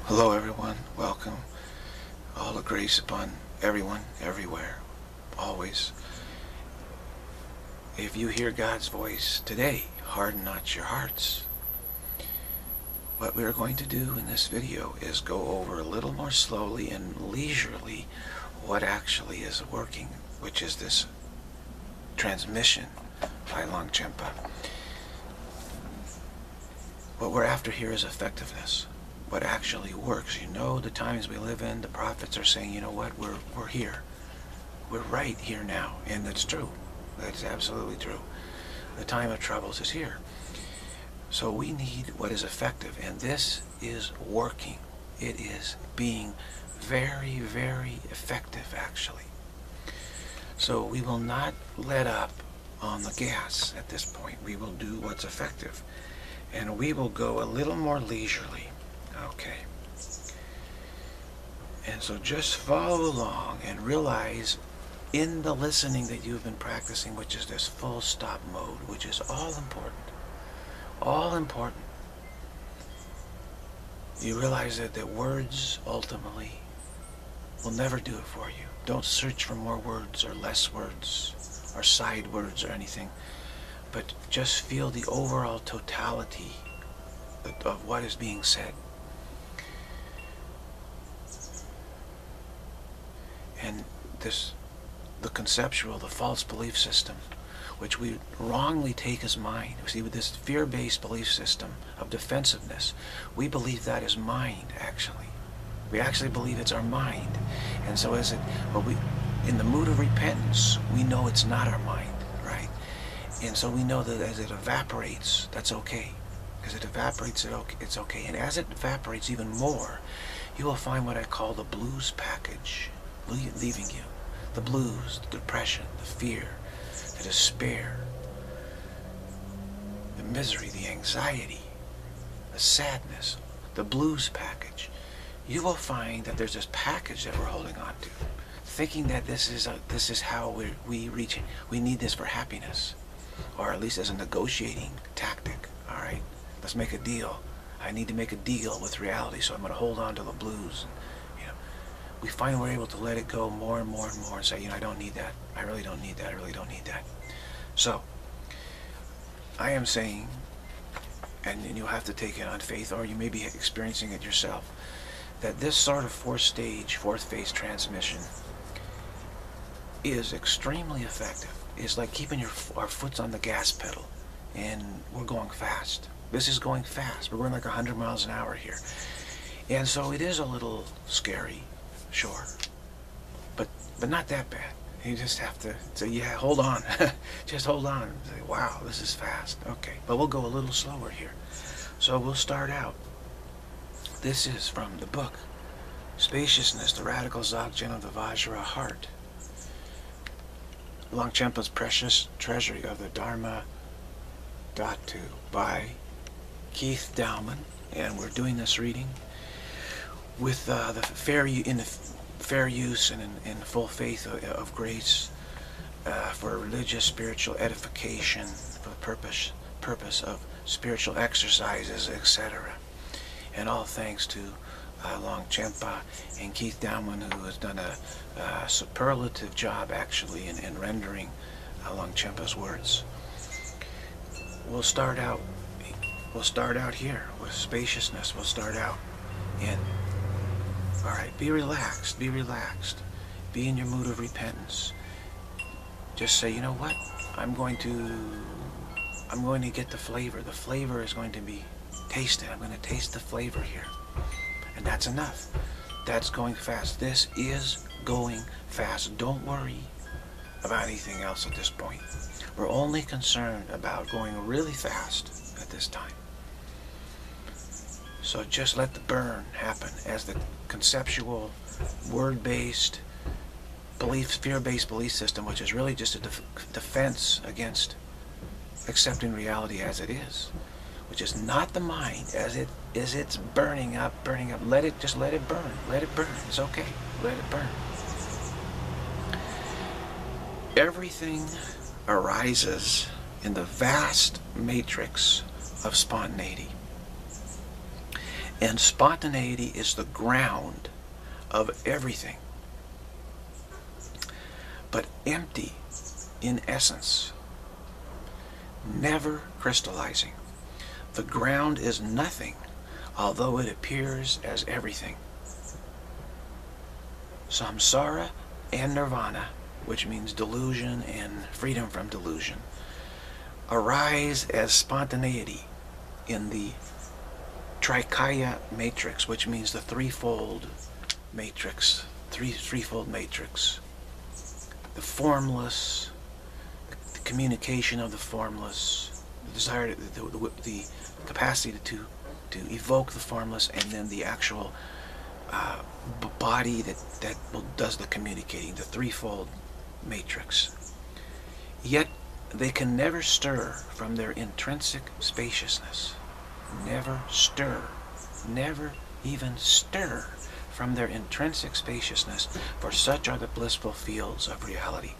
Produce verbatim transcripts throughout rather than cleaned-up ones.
Hello everyone, welcome. All the grace upon everyone, everywhere, always. If you hear God's voice today, harden not your hearts. What we're going to do in this video is go over a little more slowly and leisurely what actually is working, which is this transmission by Longchenpa. What we're after here is effectiveness. What actually works. You know, the times we live in, the prophets are saying, you know what, we're, we're here. We're right here now. And that's true. That's absolutely true. The time of troubles is here. So we need what is effective. And this is working. It is being very, very effective, actually. So we will not let up on the gas at this point. We will do what's effective. And we will go a little more leisurely. Okay. And so just follow along and realize in the listening that you've been practicing, which is this full stop mode, which is all important. All important. You realize that, that words ultimately will never do it for you. Don't search for more words or less words or side words or anything. But just feel the overall totality of what is being said. And this, the conceptual, the false belief system, which we wrongly take as mind. See, with this fear-based belief system of defensiveness, we believe that is mind, actually. We actually believe it's our mind. And so as it, well, we, in the mood of repentance, we know it's not our mind, right? And so we know that as it evaporates, that's okay. As it evaporates, it's okay. And as it evaporates even more, you will find what I call the blues package leaving you. The blues, the depression, the fear, the despair, the misery, the anxiety, the sadness, the blues package. You will find that there's this package that we're holding on to, thinking that this is a, this is how we we reach it. We need this for happiness, or at least as a negotiating tactic. All right, let's make a deal. I need to make a deal with reality, so I'm going to hold on to the blues. We find we're able to let it go more and more and more and say, you know, I don't need that. I really don't need that. I really don't need that. So, I am saying, and, and you'll have to take it on faith, or you may be experiencing it yourself, that this sort of fourth stage, fourth phase transmission is extremely effective. It's like keeping your, our foot on the gas pedal, and we're going fast. This is going fast. We're going like one hundred miles an hour here. And so it is a little scary. Sure, but but not that bad. You just have to say, yeah, hold on. Just hold on and say, wow, this is fast. Okay, but we'll go a little slower here. So we'll start out. This is from the book Spaciousness, the Radical Dzogchen of the Vajra Heart, Longchenpa's Precious Treasury of the Dharma Dhatu by Keith Dowman. And we're doing this reading with uh, the fair in the fair use and in, in full faith of, of grace uh, for religious spiritual edification, for the purpose purpose of spiritual exercises, et cetera. And all thanks to uh, Longchenpa and Keith Dowman, who has done a, a superlative job actually in, in rendering uh, Longchenpa's words. We'll start out. We'll start out here with spaciousness. We'll start out in. All right, be relaxed, be relaxed. Be in your mood of repentance. Just say, you know what? I'm going to, I'm going to get the flavor. The flavor is going to be tasted. I'm going to taste the flavor here. And that's enough. That's going fast. This is going fast. Don't worry about anything else at this point. We're only concerned about going really fast at this time. So just let the burn happen as the conceptual, word-based, belief, fear-based belief system, which is really just a def defense against accepting reality as it is, which is not the mind as it is. It's burning up, burning up. Let it just let it burn. Let it burn. It's okay. Let it burn. Everything arises in the vast matrix of spontaneity. And spontaneity is the ground of everything. But empty in essence, never crystallizing. The ground is nothing, although it appears as everything. Samsara and nirvana, which means delusion and freedom from delusion, arise as spontaneity in the Trikaya matrix, which means the threefold matrix, three threefold matrix. The formless, the communication of the formless, the desire, the, the, the capacity to to evoke the formless, and then the actual uh, body that that does the communicating, the threefold matrix. Yet they can never stir from their intrinsic spaciousness. Never stir, never even stir from their intrinsic spaciousness, for such are the blissful fields of reality.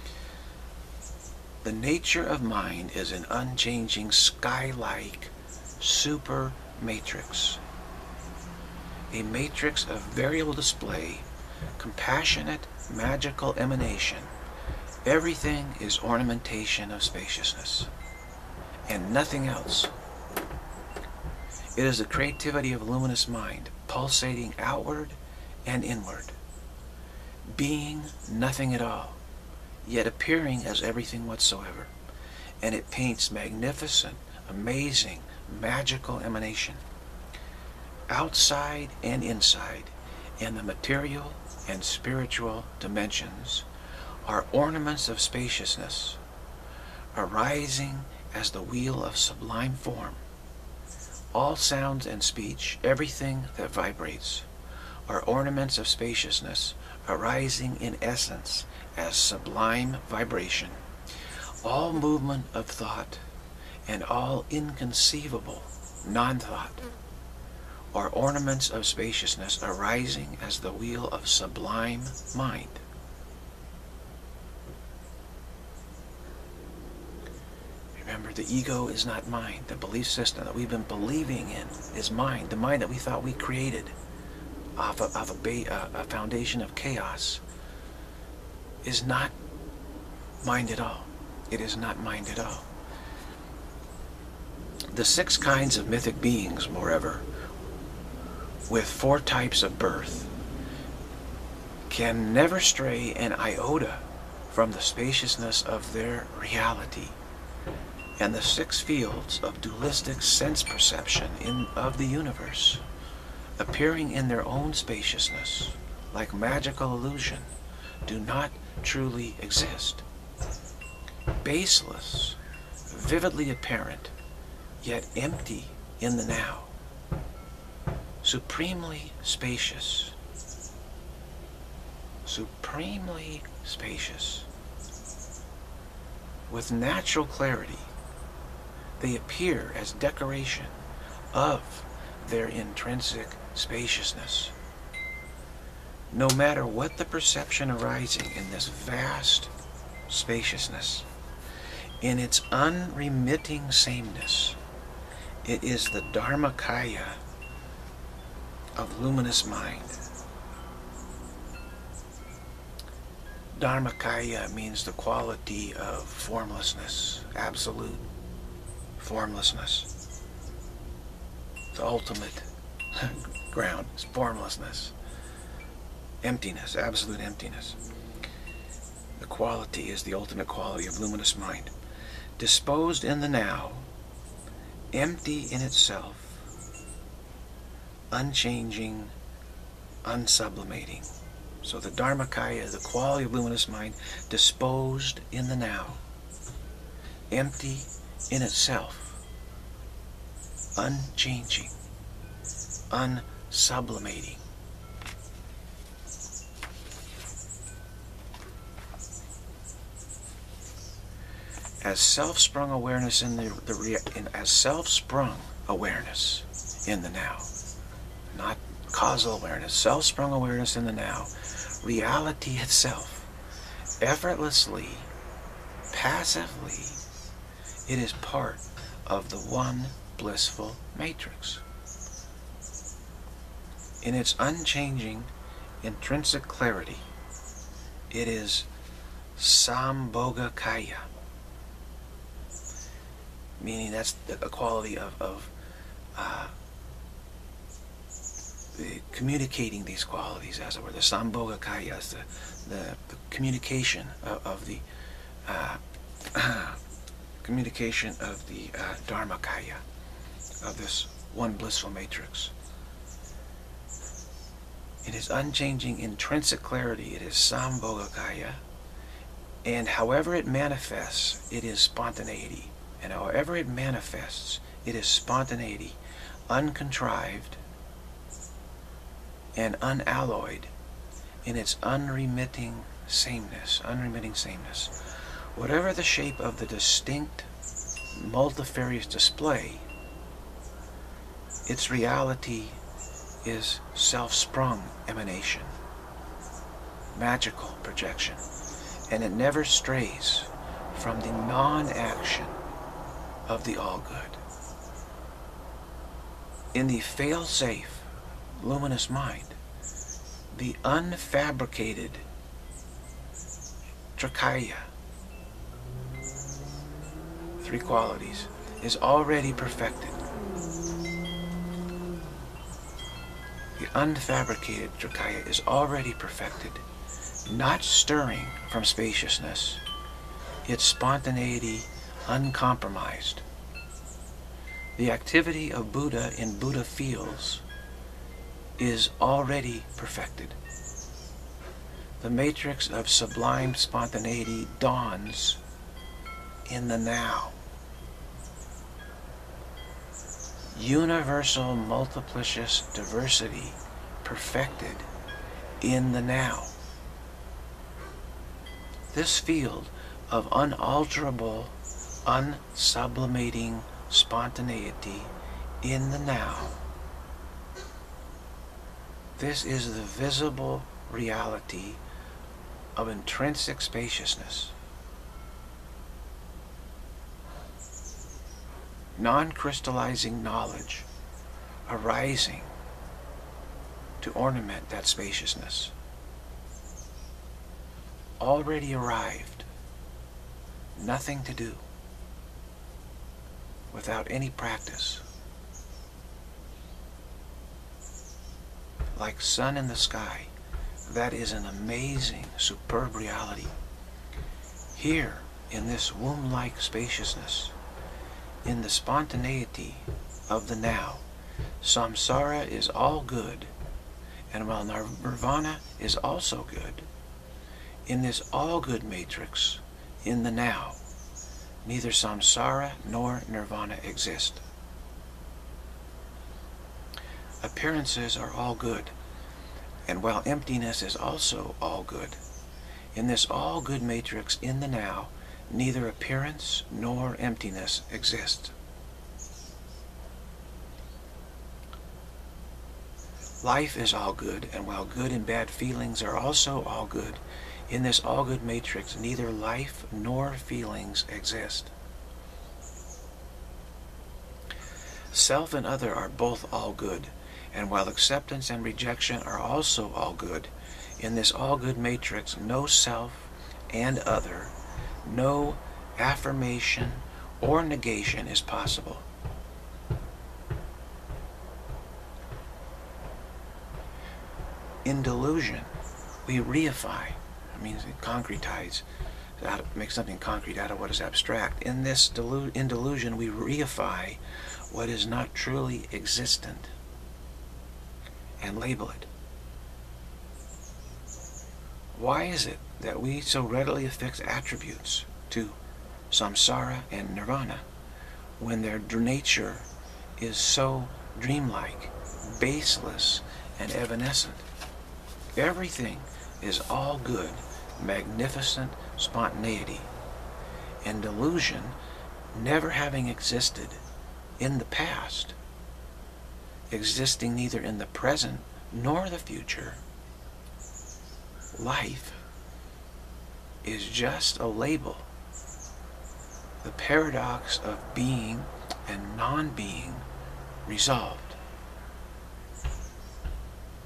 The nature of mind is an unchanging sky-like super matrix, a matrix of variable display, compassionate, magical emanation. Everything is ornamentation of spaciousness, and nothing else. It is the creativity of a luminous mind, pulsating outward and inward, being nothing at all, yet appearing as everything whatsoever. And it paints magnificent, amazing, magical emanation, outside and inside, and the material and spiritual dimensions are ornaments of spaciousness, arising as the wheel of sublime form. All sounds and speech, everything that vibrates, are ornaments of spaciousness, arising in essence as sublime vibration. All movement of thought and all inconceivable non-thought are ornaments of spaciousness, arising as the wheel of sublime mind. Remember, the ego is not mind. The belief system that we've been believing in is mind. The mind that we thought we created off of, of a, ba uh, a foundation of chaos is not mind at all. It is not mind at all. The six kinds of mythic beings, moreover, with four types of birth, can never stray an iota from the spaciousness of their reality. And the six fields of dualistic sense perception in, of the universe, appearing in their own spaciousness, like magical illusion, do not truly exist. Baseless, vividly apparent, yet empty in the now. Supremely spacious. Supremely spacious. With natural clarity, they appear as decoration of their intrinsic spaciousness. No matter what the perception arising in this vast spaciousness, in its unremitting sameness, it is the Dharmakaya of luminous mind. Dharmakaya means the quality of formlessness, absolute formlessness. The ultimate ground is formlessness, emptiness, absolute emptiness. The quality is the ultimate quality of luminous mind, disposed in the now, empty in itself, unchanging, unsublimating. So the Dharmakaya is the quality of luminous mind, disposed in the now, empty in itself, unchanging, unsublimating. As self-sprung awareness in the, the in, as self-sprung awareness in the now, not causal awareness, self-sprung awareness in the now, reality itself, effortlessly, passively, it is part of the one blissful matrix. In its unchanging, intrinsic clarity, it is Sambhogakaya, meaning that's the quality of, of uh, the communicating these qualities, as it were. The Sambhogakaya is the, the, the communication of, of the uh, communication of the uh, Dharmakaya, of this one blissful matrix. In its unchanging intrinsic clarity, it is Sambhogakaya, and however it manifests, it is spontaneity. And however it manifests, it is spontaneity, uncontrived and unalloyed in its unremitting sameness, unremitting sameness. Whatever the shape of the distinct, multifarious display, its reality is self-sprung emanation, magical projection, and it never strays from the non-action of the all-good. In the fail-safe, luminous mind, the unfabricated Trikaya, three qualities, is already perfected. The unfabricated Trikaya is already perfected, not stirring from spaciousness, its spontaneity uncompromised. The activity of Buddha in Buddha fields is already perfected. The matrix of sublime spontaneity dawns in the now. Universal multiplicious diversity perfected in the now. This field of unalterable, unsublimating spontaneity in the now, this is the visible reality of intrinsic spaciousness. Non-crystallizing knowledge arising to ornament that spaciousness. Already arrived, nothing to do, without any practice. Like sun in the sky, that is an amazing, superb reality. Here, in this womb-like spaciousness, in the spontaneity of the now, samsara is all good, and while nirvana is also good, in this all-good matrix, in the now, neither samsara nor nirvana exist. Appearances are all good, and while emptiness is also all good, in this all-good matrix, in the now, neither appearance nor emptiness exist. Life is all good, and while good and bad feelings are also all good, in this all-good matrix, neither life nor feelings exist. Self and other are both all good, and while acceptance and rejection are also all good, in this all-good matrix, no self and other, no affirmation or negation is possible. In delusion, we reify. It means it concretize, out of, make something concrete out of what is abstract. In this delu in delusion, we reify what is not truly existent and label it. Why is it that we so readily affix attributes to samsara and nirvana when their nature is so dreamlike, baseless, and evanescent? Everything is all good, magnificent spontaneity, and delusion, never having existed in the past, existing neither in the present nor the future. Life is just a label, the paradox of being and non-being resolved.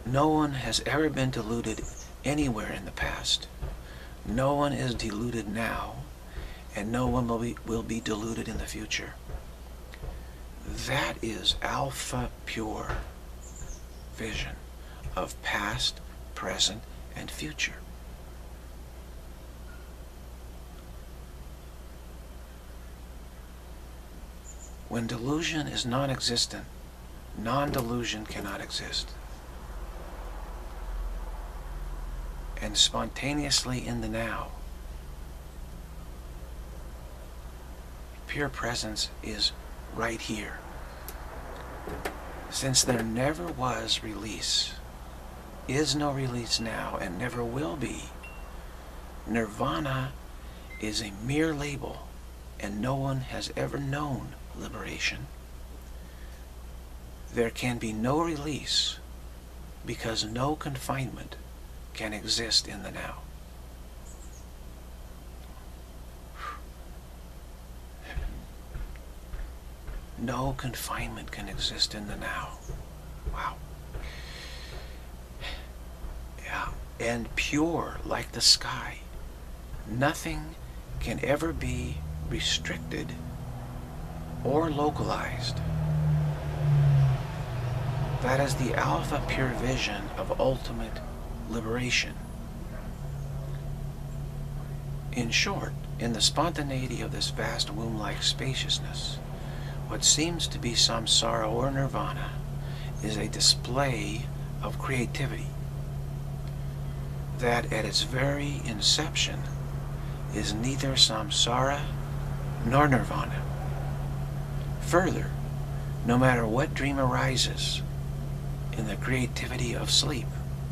No one has ever been deluded anywhere in the past. No one is deluded now, and no one will be, will be deluded in the future. That is alpha pure vision of past, present, and future. When delusion is non-existent, non-delusion cannot exist. And spontaneously in the now, pure presence is right here. Since there never was release, is no release now, and never will be, nirvana is a mere label, and no one has ever known liberation. There can be no release because no confinement can exist in the now. No confinement can exist in the now. Wow. Yeah. And pure like the sky. Nothing can ever be restricted or localized. That is the alpha pure vision of ultimate liberation. In short, in the spontaneity of this vast womb-like spaciousness, what seems to be samsara or nirvana is a display of creativity that at its very inception is neither samsara nor nirvana. Further, no matter what dream arises in the creativity of sleep,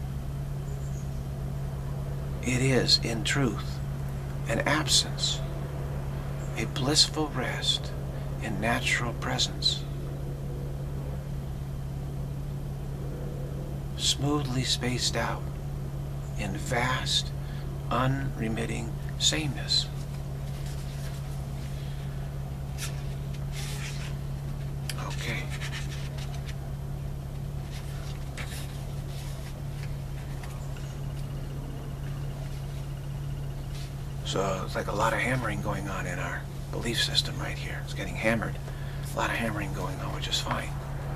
it is, in truth, an absence, a blissful rest in natural presence, smoothly spaced out in vast, unremitting sameness. Okay. So it's like a lot of hammering going on in our belief system right here. It's getting hammered. A lot of hammering going on, which is fine.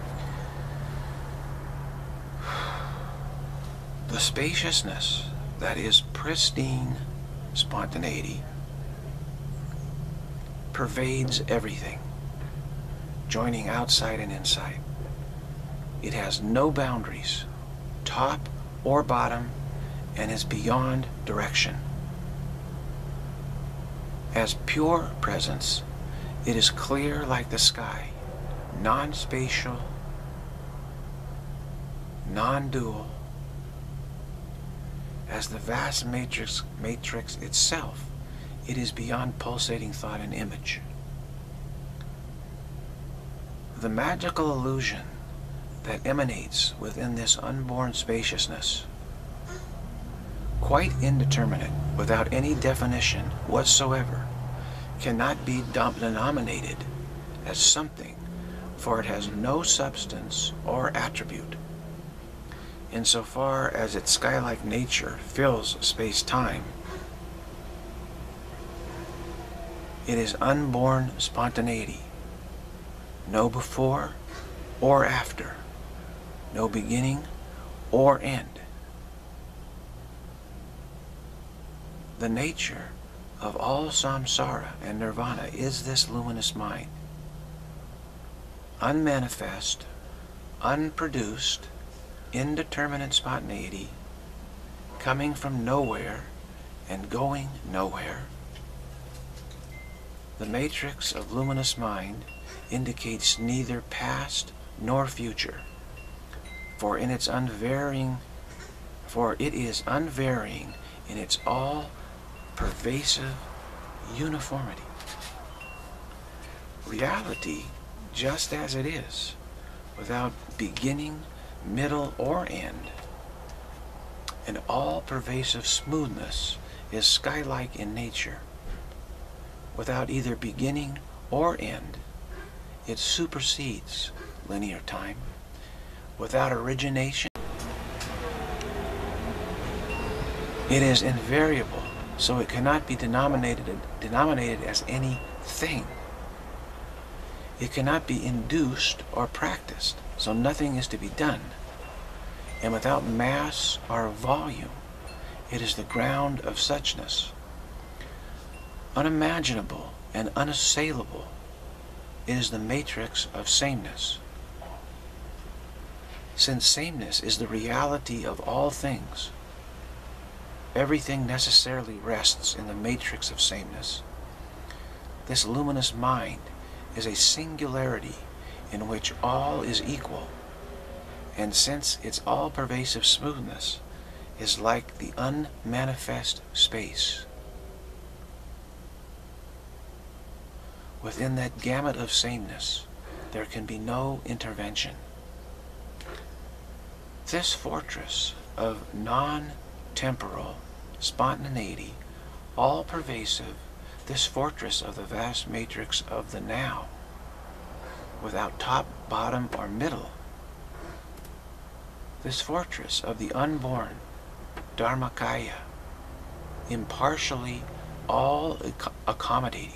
The spaciousness that is pristine spontaneity pervades everything, joining outside and inside. It has no boundaries, top or bottom, and is beyond direction. As pure presence, it is clear like the sky, non-spatial, non-dual, as the vast matrix, matrix itself. It is beyond pulsating thought and image. The magical illusion that emanates within this unborn spaciousness, quite indeterminate, without any definition whatsoever, cannot be denominated as something, for it has no substance or attribute. Insofar as its sky-like nature fills space-time, it is unborn spontaneity, no before or after, no beginning or end. The nature of all samsara and nirvana is this luminous mind, unmanifest, unproduced, indeterminate spontaneity, coming from nowhere and going nowhere. The matrix of luminous mind indicates neither past nor future, for in its unvarying, for it is unvarying in its all pervasive uniformity. Reality, just as it is, without beginning, middle, or end, and all-pervasive smoothness, is sky-like in nature. Without either beginning or end, it supersedes linear time. Without origination, It is invariable, so it cannot be denominated, denominated as anything. It cannot be induced or practiced, so nothing is to be done. And without mass or volume, it is the ground of suchness. Unimaginable and unassailable, it is the matrix of sameness. Since sameness is the reality of all things, everything necessarily rests in the matrix of sameness. This luminous mind is a singularity in which all is equal, and since its all-pervasive smoothness is like the unmanifest space, within that gamut of sameness, there can be no intervention. This fortress of non-temporal spontaneity, all-pervasive, this fortress of the vast matrix of the now, without top, bottom, or middle, this fortress of the unborn Dharmakaya, impartially all-accommodating,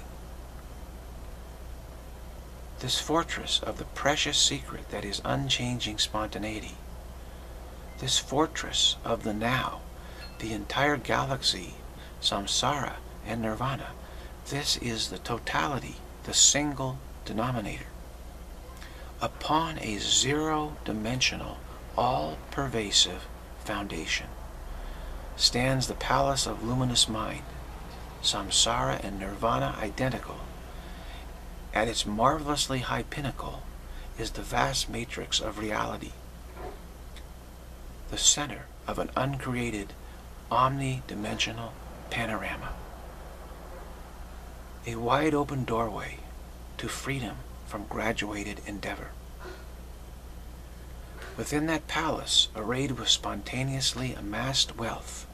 this fortress of the precious secret that is unchanging spontaneity, this fortress of the now, the entire galaxy, samsara and nirvana, this is the totality, the single denominator. Upon a zero-dimensional, all-pervasive foundation stands the palace of luminous mind, samsara and nirvana identical. At its marvelously high pinnacle is the vast matrix of reality, the center of an uncreated, omni-dimensional panorama. A wide-open doorway to freedom from graduated endeavor. Within that palace, arrayed with spontaneously amassed wealth,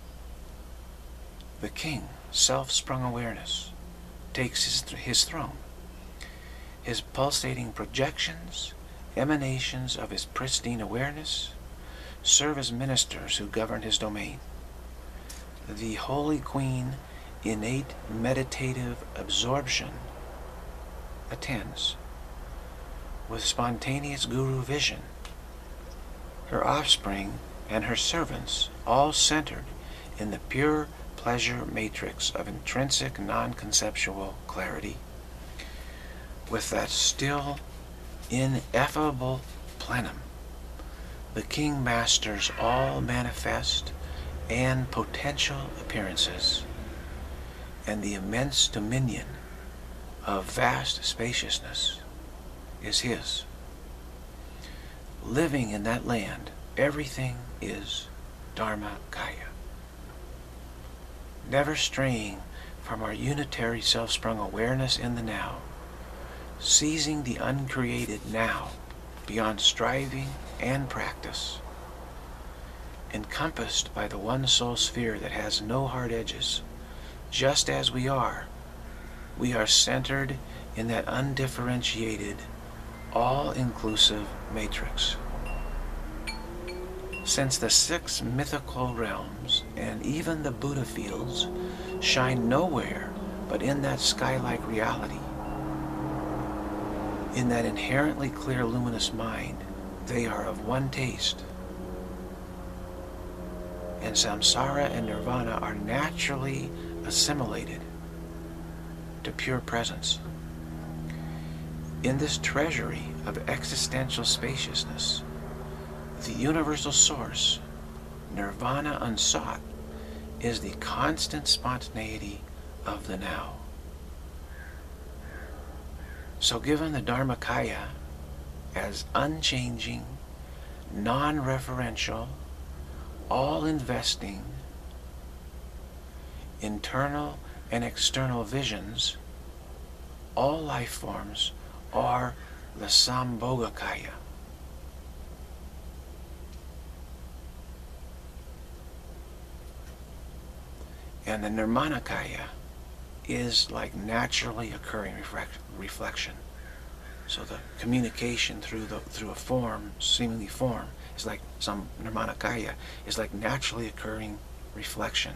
the king, self-sprung awareness, takes his, th his throne. His pulsating projections, emanations of his pristine awareness, serve as ministers who govern his domain. The Holy Queen, innate meditative absorption, attends with spontaneous guru vision, her offspring and her servants all centered in the pure pleasure matrix of intrinsic non-conceptual clarity, with that still ineffable plenum. The king masters all manifest and potential appearances, and the immense dominion of vast spaciousness is his. Living in that land, everything is Dharmakaya. Never straying from our unitary self-sprung awareness in the now, seizing the uncreated now beyond striving and practice, encompassed by the one soul sphere that has no hard edges. Just as we are, we are centered in that undifferentiated, all-inclusive matrix. Since the six mythical realms and even the Buddha fields shine nowhere but in that sky-like reality, in that inherently clear luminous mind, they are of one taste. And samsara and nirvana are naturally assimilated to pure presence. In this treasury of existential spaciousness, the universal source, nirvana unsought, is the constant spontaneity of the now. So given the Dharmakaya as unchanging, non-referential, all-investing, internal and external visions, all life forms are the Sambhogakaya. And the Nirmanakaya is like naturally occurring reflect, reflection. So the communication through the through a form, seemingly form, is like some Nirmanakaya, is like naturally occurring reflection.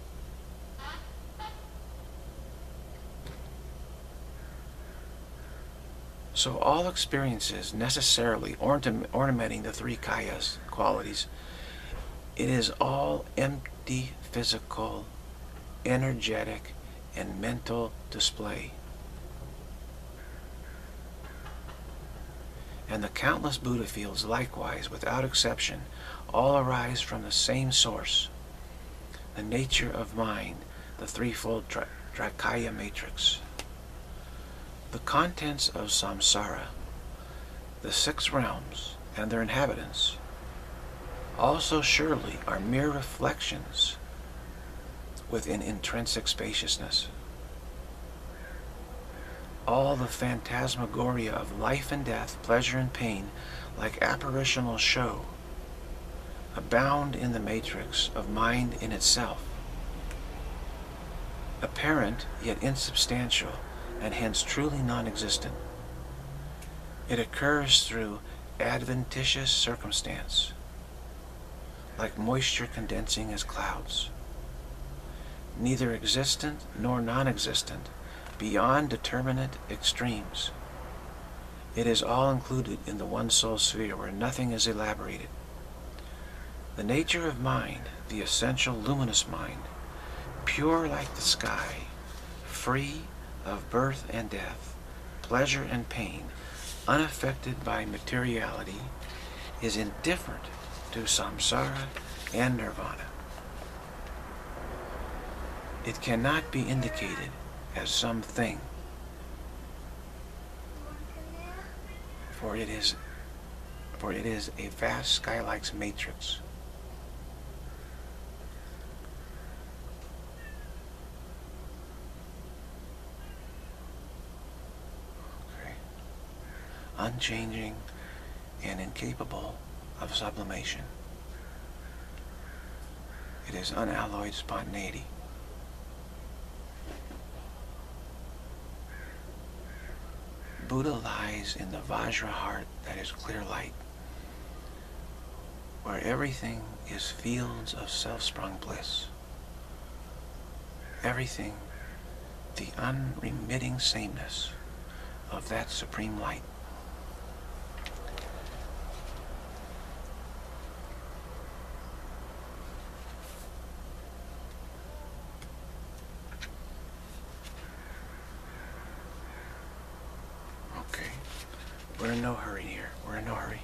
So all experiences necessarily ornamenting the three kayas qualities, it is all empty physical, energetic, and mental display. And the countless Buddha fields likewise, without exception, all arise from the same source, the nature of mind, the threefold tri Trikaya matrix. The contents of samsara, the six realms and their inhabitants, also surely are mere reflections within intrinsic spaciousness. All the phantasmagoria of life and death, pleasure and pain, like apparitional show, abound in the matrix of mind in itself, apparent yet insubstantial, and hence truly non-existent. It occurs through adventitious circumstance, like moisture condensing as clouds, neither existent nor non-existent, beyond determinate extremes. It is all included in the one soul sphere where nothing is elaborated. The nature of mind, the essential luminous mind, pure like the sky, free of birth and death, pleasure and pain, unaffected by materiality, is indifferent to samsara and nirvana. It cannot be indicated as something, for it is for it is a vast sky-like matrix. Unchanging and incapable of sublimation. It is unalloyed spontaneity. Buddha lies in the Vajra heart that is clear light, where everything is fields of self-sprung bliss. Everything, the unremitting sameness of that supreme light. We're in no hurry here. We're in no hurry.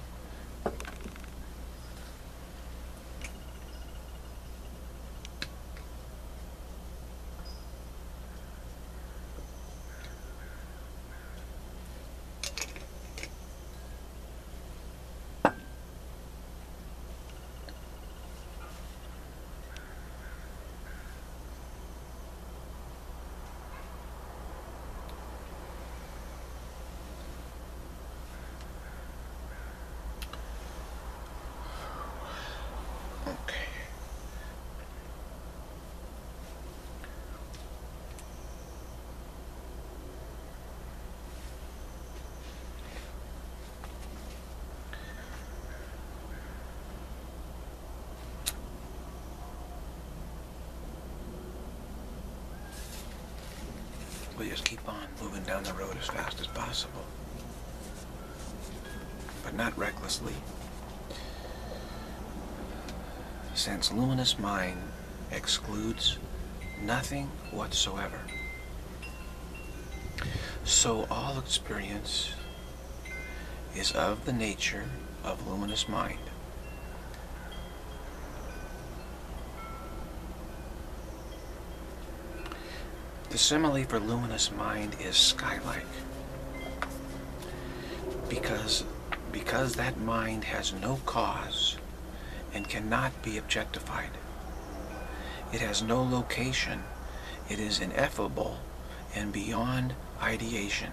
We'll just keep on moving down the road as fast as possible, but not recklessly, since luminous mind excludes nothing whatsoever. So all experience is of the nature of luminous mind. The simile for luminous mind is sky-like, because, because that mind has no cause and cannot be objectified. It has no location. It is ineffable and beyond ideation.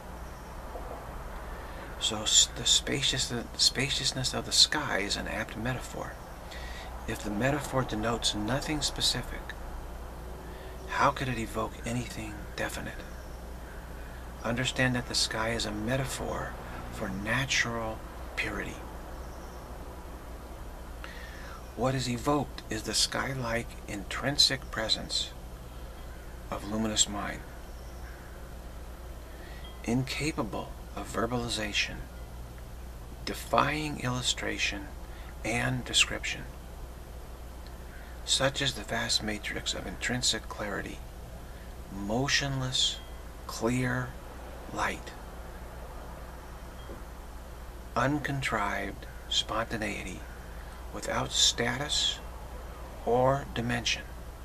So the spacious, the spaciousness of the sky is an apt metaphor. If the metaphor denotes nothing specific, how could it evoke anything definite? Understand that the sky is a metaphor for natural purity. What is evoked is the sky-like intrinsic presence of luminous mind, incapable of verbalization, defying illustration and description. Such is the vast matrix of intrinsic clarity, motionless, clear light, uncontrived spontaneity without status or dimension.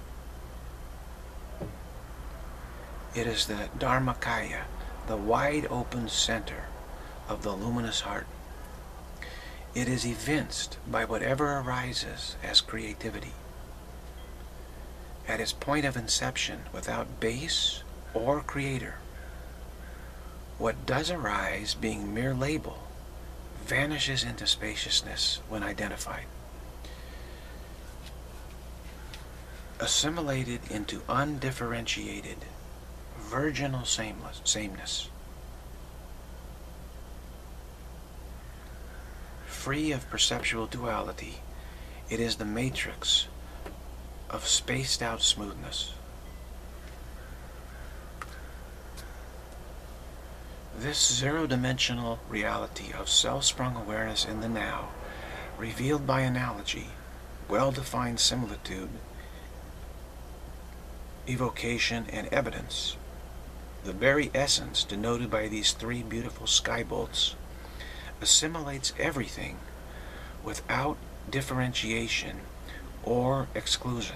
It is the Dharmakaya, the wide open center of the luminous heart. It is evinced by whatever arises as creativity. At its point of inception, without base or creator, what does arise, being mere label, vanishes into spaciousness when identified, assimilated into undifferentiated, virginal sameness. sameness. Free of perceptual duality, it is the matrix of spaced-out smoothness. This zero-dimensional reality of self-sprung awareness in the now, revealed by analogy, well-defined similitude, evocation, and evidence, the very essence denoted by these three beautiful sky bolts, assimilates everything without differentiation or exclusion.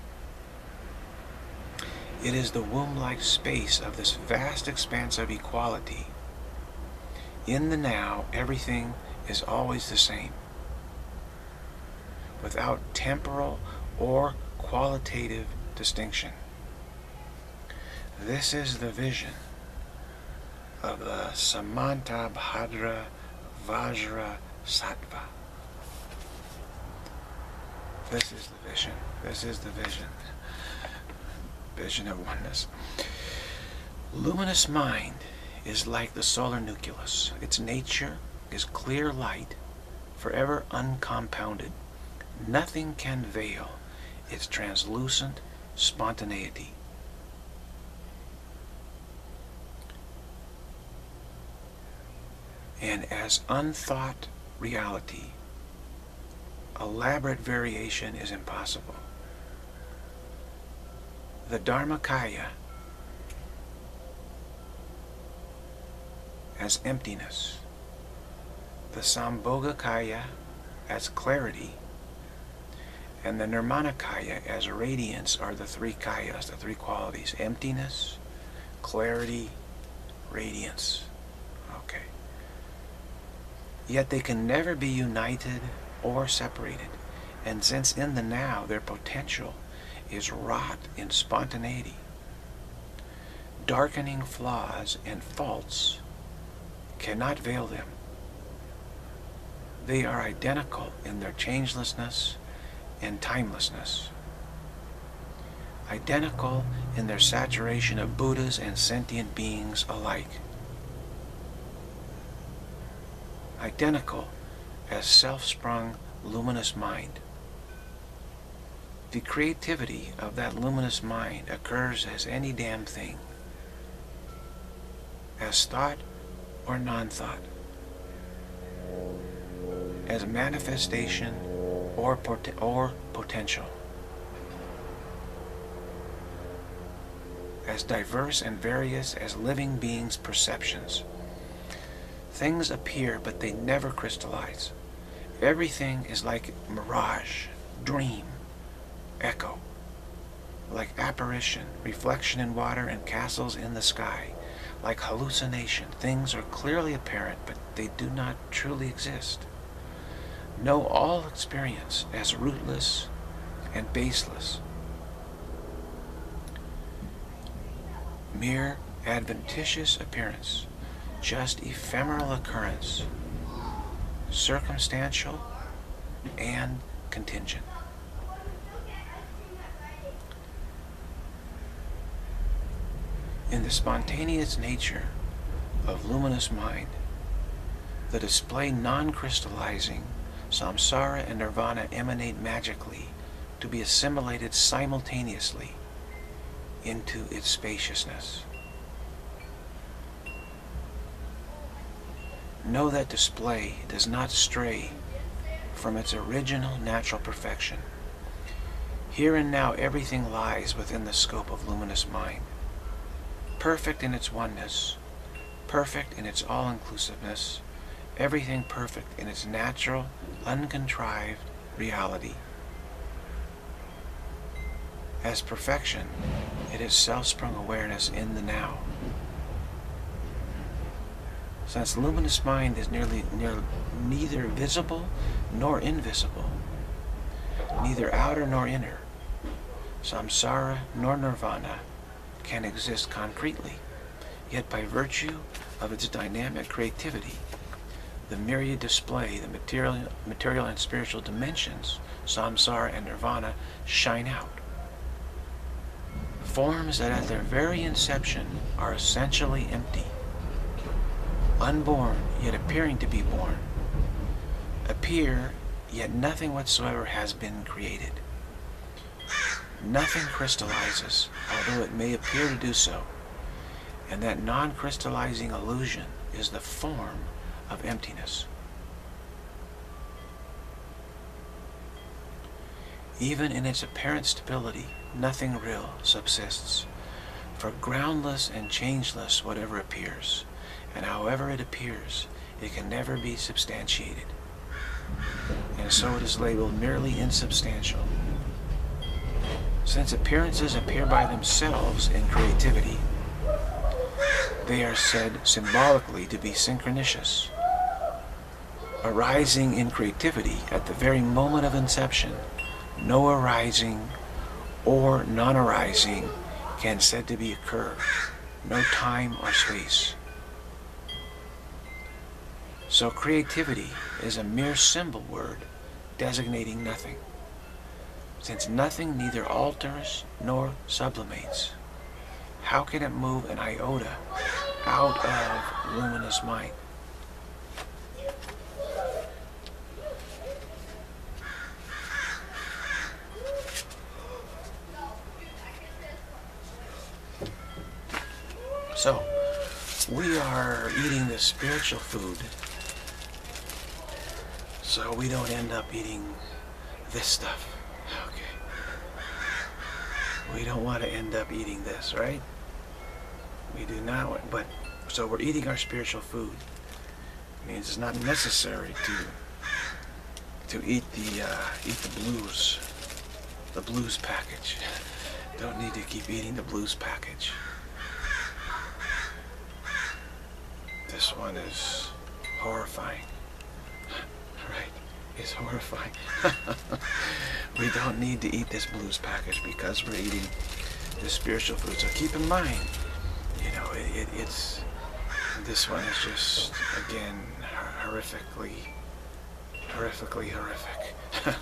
It is the womb-like space of this vast expanse of equality. In the now, everything is always the same, without temporal or qualitative distinction. This is the vision of the Samantabhadra Vajra Sattva. This is the vision. This is the vision. Vision of oneness. Luminous mind is like the solar nucleus. Its nature is clear light, forever uncompounded. Nothing can veil its translucent spontaneity. And as unthought reality, elaborate variation is impossible. The Dharmakaya as emptiness, the Sambhogakaya as clarity, and the Nirmanakaya as radiance are the three kayas, the three qualities: emptiness, clarity, radiance. Okay. Yet they can never be united or separated, and since in the now their potential is wrought in spontaneity, darkening flaws and faults cannot veil them. They are identical in their changelessness and timelessness, identical in their saturation of Buddhas and sentient beings alike, identical as self-sprung luminous mind. The creativity of that luminous mind occurs as any damn thing, as thought or non-thought, as manifestation or, pot or potential, as diverse and various as living beings' perceptions. Things appear, but they never crystallize. Everything is like mirage, dream, echo, like apparition, reflection in water and castles in the sky, like hallucination. Things are clearly apparent, but they do not truly exist. Know all experience as rootless and baseless, mere adventitious appearance, just ephemeral occurrence, circumstantial and contingent. In the spontaneous nature of luminous mind, the display non-crystallizing Samsara and nirvana emanate magically to be assimilated simultaneously into its spaciousness. Know that display does not stray from its original natural perfection. Here and now everything lies within the scope of luminous mind, perfect in its oneness, perfect in its all-inclusiveness, everything perfect in its natural, uncontrived reality. As perfection, it is self-sprung awareness in the now. Since luminous mind is nearly, near, neither visible nor invisible, neither outer nor inner, samsara nor nirvana can exist concretely, yet by virtue of its dynamic creativity, the myriad display, the material, material and spiritual dimensions, samsara and nirvana, shine out. Forms that at their very inception are essentially empty, unborn yet appearing to be born, appear yet nothing whatsoever has been created. Nothing crystallizes, although it may appear to do so, and that non-crystallizing illusion is the form of emptiness. Even in its apparent stability, nothing real subsists, for groundless and changeless whatever appears, and however it appears, it can never be substantiated, and so it is labeled merely insubstantial. Since appearances appear by themselves in creativity, they are said symbolically to be synchronicious, arising in creativity at the very moment of inception. No arising or non-arising can said to be occur, no time or space. So creativity is a mere symbol word designating nothing, since nothing neither alters nor sublimates. How can it move an iota out of luminous mind? So, we are eating the spiritual food so we don't end up eating this stuff. Okay. We don't want to end up eating this, right? We do not want, but, so we're eating our spiritual food. It means it's not necessary to, to eat the, uh, eat the blues, the blues package. Don't need to keep eating the blues package. This one is horrifying, right? It's horrifying. We don't need to eat this blues package because we're eating the spiritual food. So keep in mind, you know, it, it, it's, this one is just, again, horrifically, horrifically horrific.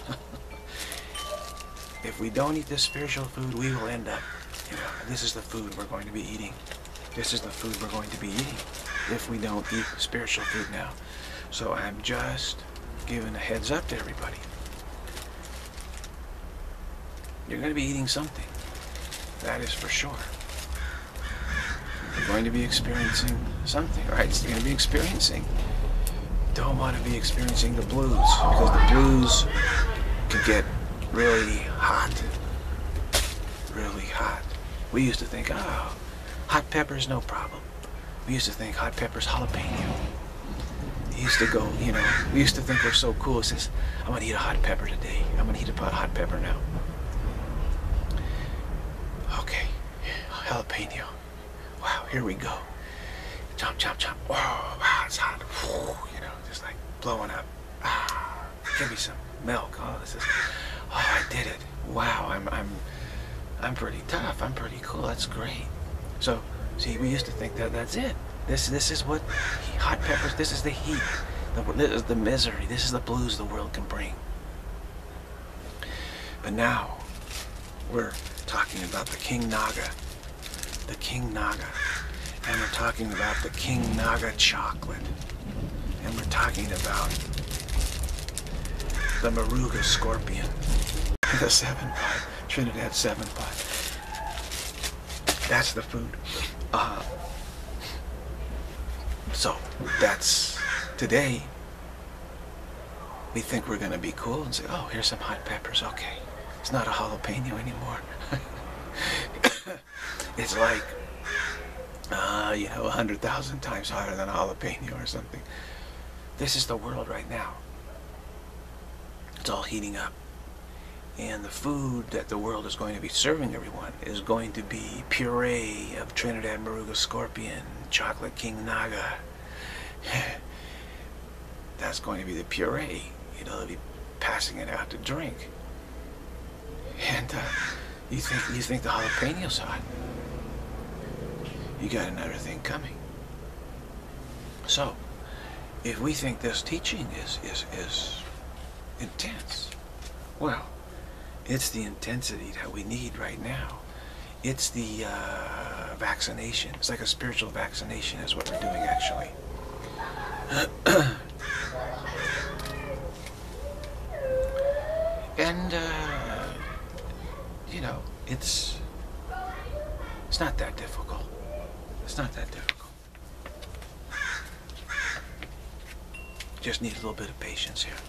If we don't eat this spiritual food, we will end up, you know, this is the food we're going to be eating. This is the food we're going to be eating if we don't eat spiritual food now. So I'm just giving a heads up to everybody. You're going to be eating something. That is for sure. You're going to be experiencing something, right? You're going to be experiencing. Don't want to be experiencing the blues, because the blues could get really hot. Really hot. We used to think, oh, hot pepper's no problem. We used to think hot pepper's jalapeno. We used to go, you know, we used to think we're so cool. It says, I'm going to eat a hot pepper today. I'm going to eat a hot pepper now. Okay, jalapeno. Wow, here we go. Chomp, chomp, chomp. Oh, wow, it's hot. You know, just like blowing up. Ah, give me some milk. Oh, this is, oh, I did it. Wow, I'm, I'm, I'm pretty tough. I'm pretty cool. That's great. So, see, we used to think that that's it. This, this is what hot peppers. This is the heat. The, this is the misery. This is the blues the world can bring. But now, we're talking about the King Naga. The King Naga. And we're talking about the King Naga chocolate. And we're talking about the Moruga scorpion, the seven five, Trinidad seven five. That's the food. Uh, so that's today. We think we're gonna be cool and say, "Oh, here's some hot peppers." Okay, it's not a jalapeno anymore. It's like, uh, you know, a hundred thousand times hotter than a jalapeno or something. This is the world right now. It's all heating up. And the food that the world is going to be serving everyone is going to be puree of Trinidad Moruga scorpion, chocolate king naga. That's going to be the puree. You know, they'll be passing it out to drink. And uh, you think you think the jalapeno's hot? You got another thing coming. So, if we think this teaching is is is intense, well, it's the intensity that we need right now. It's the uh, vaccination. It's like a spiritual vaccination is what we're doing, actually. And, uh, you know, it's, it's not that difficult. It's not that difficult. Just need a little bit of patience here.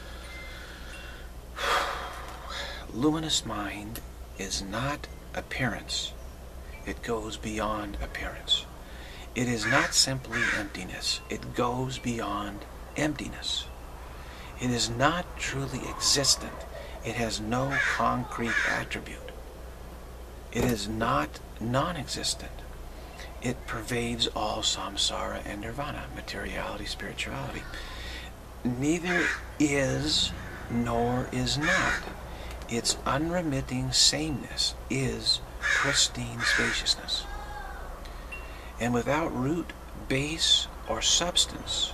Luminous mind is not appearance. It goes beyond appearance. It is not simply emptiness. It goes beyond emptiness. It is not truly existent. It has no concrete attribute. It is not non-existent. It pervades all samsara and nirvana, materiality, spirituality. Neither is nor is not. Its unremitting sameness is pristine spaciousness. And without root, base, or substance,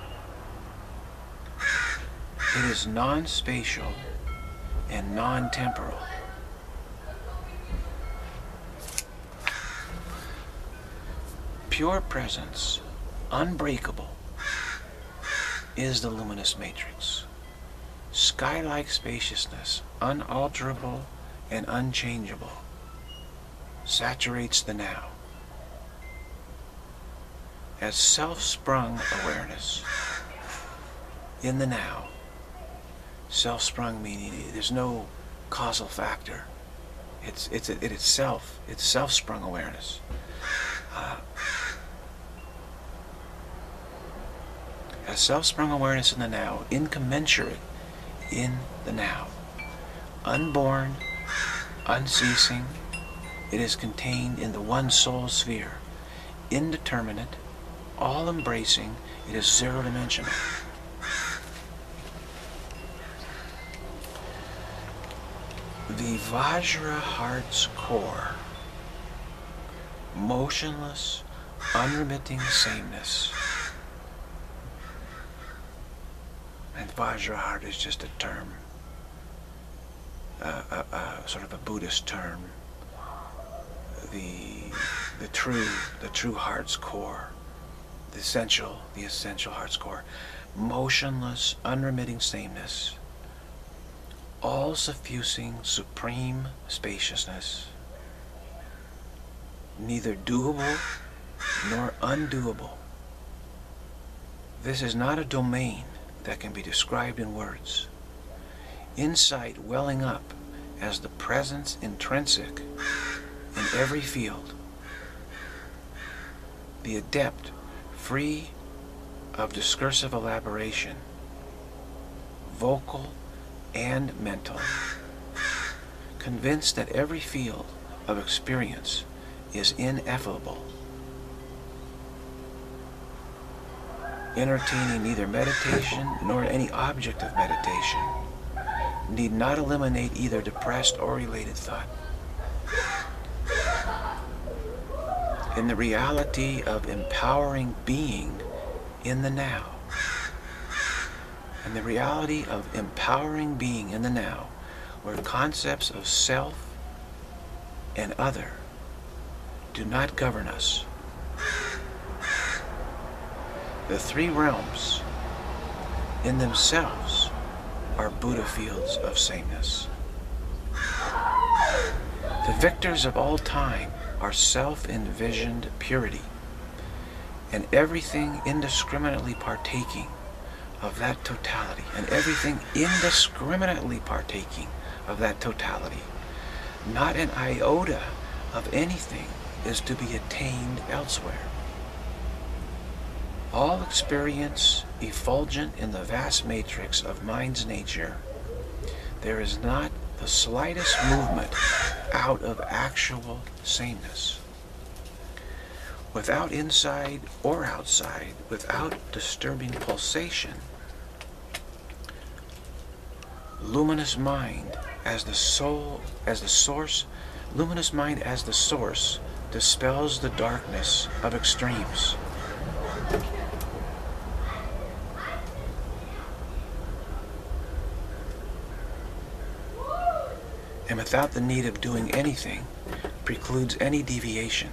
it is non-spatial and non-temporal. Pure presence, unbreakable, is the luminous matrix. Sky-like spaciousness, unalterable and unchangeable, saturates the now. As self-sprung awareness in the now, self-sprung meaning there's no causal factor. It's it's it itself. It's self-sprung awareness. Uh, as self-sprung awareness in the now, incommensurate in the now, unborn, unceasing, it is contained in the one soul sphere, indeterminate, all-embracing. It is zero-dimensional. The Vajra heart's core, motionless, unremitting sameness. And Vajra heart is just a term, uh, uh, uh, sort of a Buddhist term. The the true the true heart's core, the essential the essential heart's core, motionless, unremitting sameness, all-suffusing, supreme spaciousness, neither doable nor undoable. This is not a domain that can be described in words. Insight welling up as the presence intrinsic in every field. The adept, free of discursive elaboration, vocal and mental, convinced that every field of experience is ineffable, entertaining neither meditation nor any object of meditation, need not eliminate either depressed or related thought. In the reality of empowering being in the now, in the reality of empowering being in the now, where concepts of self and other do not govern us, the three realms in themselves are Buddha fields of sameness. The victors of all time are self-envisioned purity, and everything indiscriminately partaking of that totality, and everything indiscriminately partaking of that totality. Not an iota of anything is to be attained elsewhere. All experience effulgent in the vast matrix of mind's nature, there is not the slightest movement out of actual sameness. Without inside or outside, without disturbing pulsation, luminous mind as the soul, as the source, luminous mind as the source dispels the darkness of extremes. And without the need of doing anything, precludes any deviation.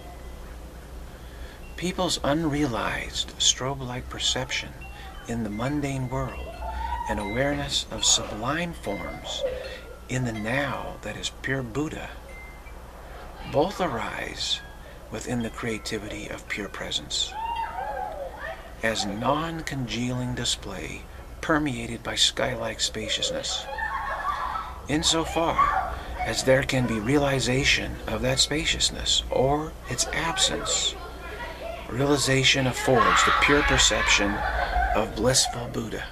People's unrealized strobe-like perception in the mundane world and awareness of sublime forms in the now that is pure Buddha both arise within the creativity of pure presence as non-congealing display permeated by sky-like spaciousness. Insofar as there can be realization of that spaciousness or its absence, realization affords the pure perception of blissful Buddha,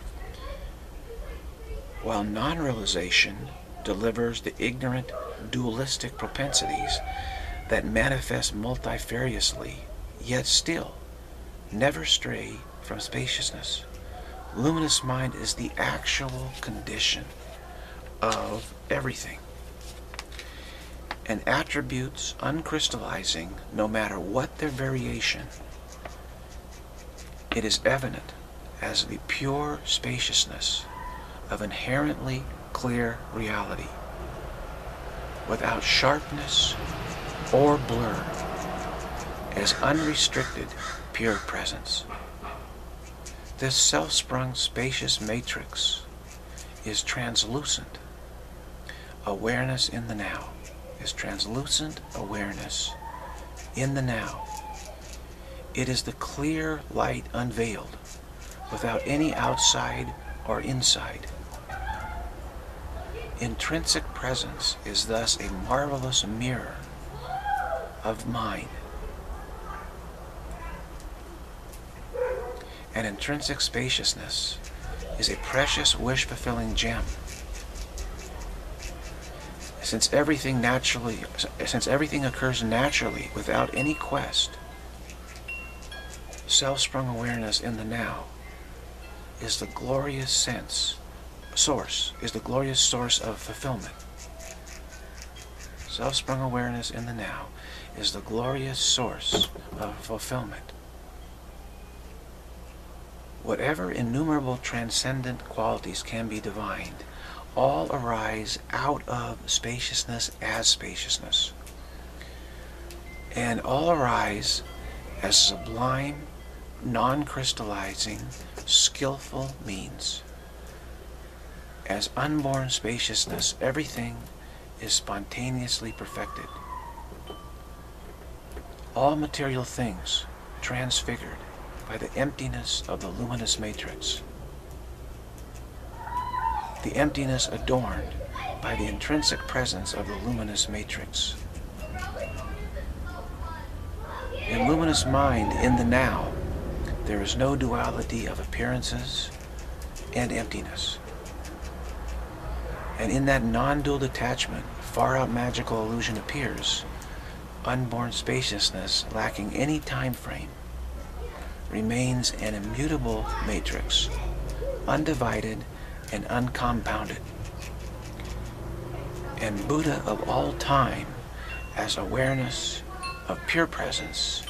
while non-realization delivers the ignorant dualistic propensities that manifest multifariously, yet still never stray from spaciousness. Luminous mind is the actual condition of everything, and attributes uncrystallizing no matter what their variation. It is evident as the pure spaciousness of inherently clear reality, without sharpness or blur, as unrestricted pure presence. This self-sprung spacious matrix is translucent awareness in the now, is translucent awareness in the now. It is the clear light unveiled, without any outside or inside. Intrinsic presence is thus a marvelous mirror of mind. And intrinsic spaciousness is a precious wish-fulfilling gem. Since everything naturally, since everything occurs naturally without any quest, self-sprung awareness in the now is the glorious sense, source, is the glorious source of fulfillment. Self-sprung awareness in the now is the glorious source of fulfillment. Whatever innumerable transcendent qualities can be divined, all arise out of spaciousness as spaciousness, and all arise as sublime, non-crystallizing, skillful means. As unborn spaciousness, everything is spontaneously perfected. All material things transfigured by the emptiness of the luminous matrix. The emptiness adorned by the intrinsic presence of the luminous matrix. In luminous mind, in the now, there is no duality of appearances and emptiness. And in that non-dual detachment, far-out magical illusion appears, unborn spaciousness lacking any time frame, remains an immutable matrix, undivided and uncompounded. And Buddha of all time, as awareness of pure presence,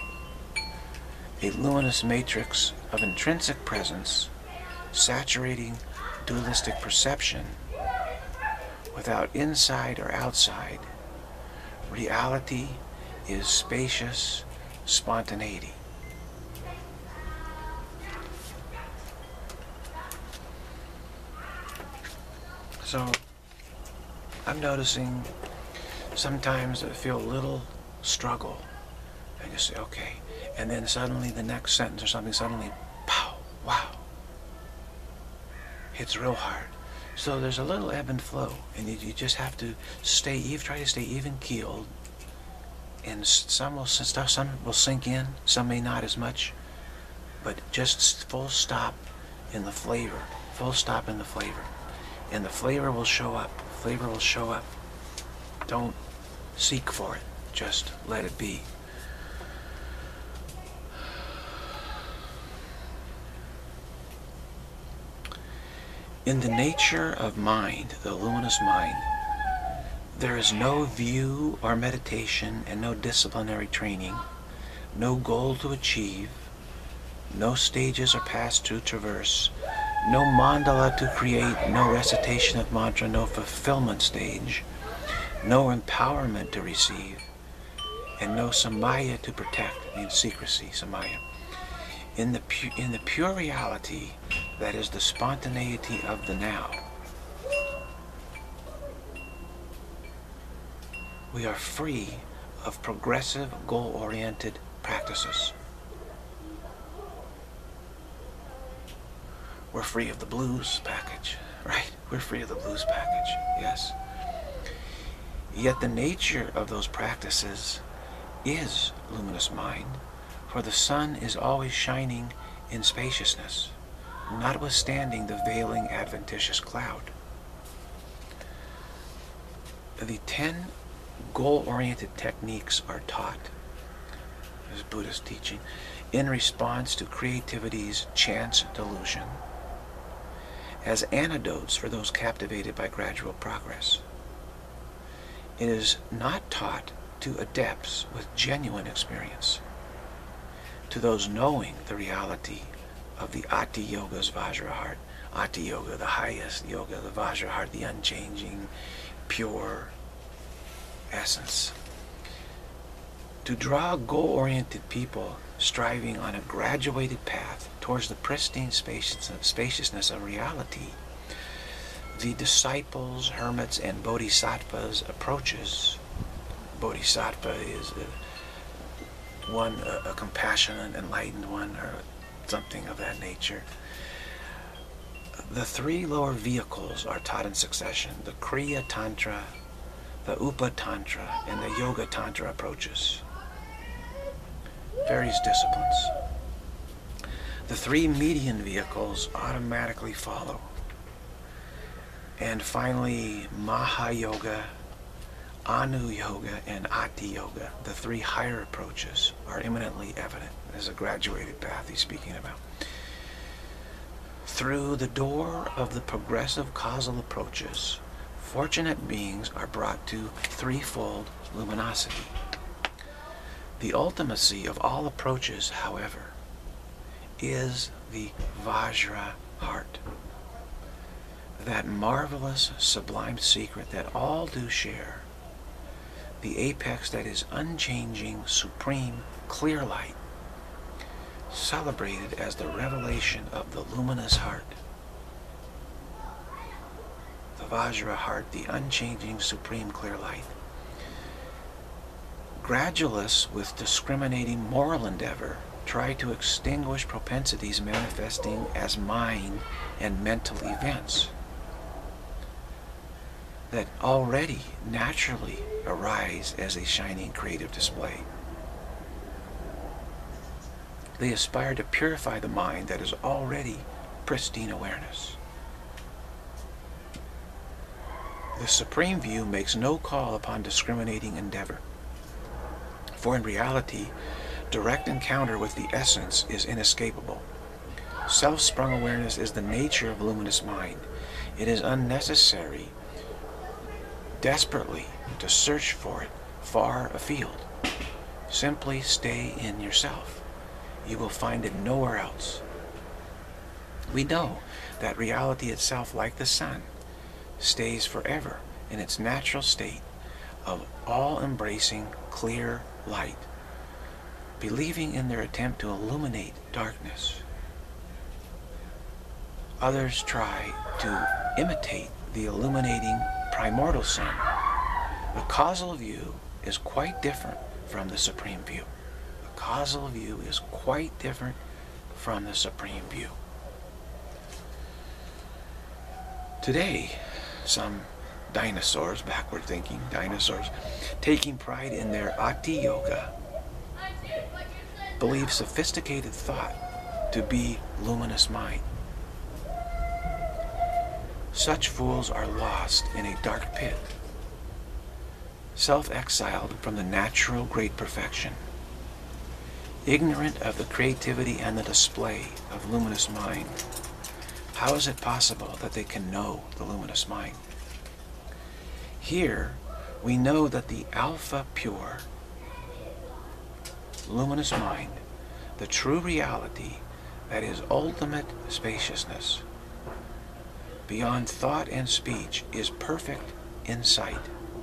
a luminous matrix of intrinsic presence, saturating dualistic perception, without inside or outside, reality is spacious spontaneity. So I'm noticing sometimes I feel a little struggle. I just say, okay. And then suddenly the next sentence or something, suddenly, pow, wow. Hits real hard. So there's a little ebb and flow. And you, you just have to stay, even, try to stay even keeled. And some will, stuff, some will sink in, some may not as much. But just full stop in the flavor. Full stop in the flavor. And the flavor will show up. Flavor will show up. Don't seek for it. Just let it be. In the nature of mind, the luminous mind, there is no view or meditation and no disciplinary training, no goal to achieve, no stages or paths to traverse, no mandala to create, no recitation of mantra, no fulfillment stage, no empowerment to receive, and no samaya to protect, means secrecy, samaya. In the, pu in the pure reality, that is the spontaneity of the now, we are free of progressive, goal-oriented practices. We're free of the blues package, right? We're free of the blues package, yes. Yet the nature of those practices is luminous mind, for the sun is always shining in spaciousness, notwithstanding the veiling adventitious cloud. The ten goal-oriented techniques are taught, as Buddhist teaching, in response to creativity's chance delusion, as antidotes for those captivated by gradual progress. It is not taught to adepts with genuine experience, to those knowing the reality of the Ati Yoga's Vajra heart. Ati Yoga, the highest yoga, the Vajra heart, the unchanging, pure essence. To draw goal-oriented people striving on a graduated path towards the pristine spaciousness of reality, the disciples, hermits, and bodhisattvas approaches. Bodhisattva is a, one, a, a compassionate, enlightened one, or something of that nature. The three lower vehicles are taught in succession: the Kriya Tantra, the Upa Tantra, and the Yoga Tantra approaches. Various disciplines. The three median vehicles automatically follow. And finally, Maha-yoga, Anu-yoga, and Ati-yoga, the three higher approaches, are imminently evident. There's a graduated path he's speaking about. Through the door of the progressive causal approaches, fortunate beings are brought to threefold luminosity. The ultimacy of all approaches, however, is the Vajra heart. That marvelous, sublime secret that all do share. The apex that is unchanging, supreme, clear light, celebrated as the revelation of the luminous heart. The Vajra heart, the unchanging, supreme, clear light. Gradualists with discriminating moral endeavor try to extinguish propensities manifesting as mind and mental events that already naturally arise as a shining creative display. They aspire to purify the mind that is already pristine awareness. The supreme view makes no call upon discriminating endeavor, for in reality, direct encounter with the essence is inescapable. Self-sprung awareness is the nature of luminous mind. It is unnecessary desperately to search for it far afield. Simply stay in yourself. You will find it nowhere else. We know that reality itself, like the sun, stays forever in its natural state of all-embracing clear light, believing in their attempt to illuminate darkness. Others try to imitate the illuminating primordial sun, the causal view is quite different from the supreme view. The causal view is quite different from the supreme view. Today, some dinosaurs, backward thinking dinosaurs, taking pride in their Ati Yoga, believe sophisticated thought to be luminous mind. Such fools are lost in a dark pit, self-exiled from the natural great perfection, ignorant of the creativity and the display of luminous mind. How is it possible that they can know the luminous mind? Here, we know that the Alpha Pure, luminous mind, the true reality that is ultimate spaciousness, beyond thought and speech, is perfect insight.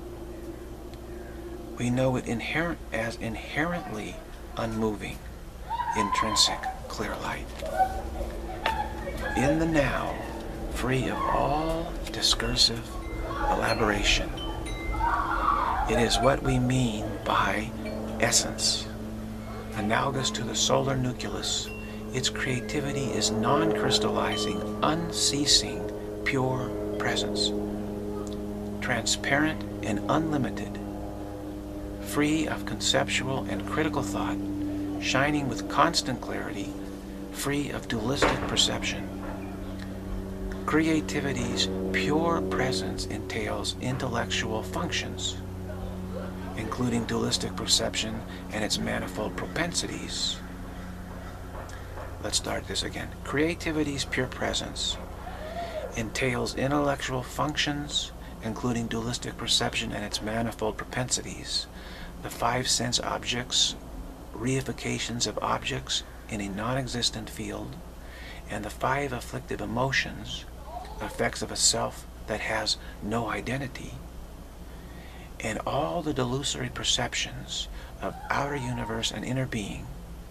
We know it inherent as inherently unmoving, intrinsic clear light. In the now, free of all discursive elaboration. It is what we mean by essence. Analogous to the solar nucleus, its creativity is non-crystallizing, unceasing, pure presence. Transparent and unlimited, free of conceptual and critical thought, shining with constant clarity, free of dualistic perception. Creativity's pure presence entails intellectual functions, including dualistic perception and its manifold propensities. Let's start this again. Creativity's pure presence entails intellectual functions, including dualistic perception and its manifold propensities, the five sense objects, reifications of objects in a non-existent field, and the five afflictive emotions, effects of a self that has no identity, and all the delusory perceptions of outer universe and inner being.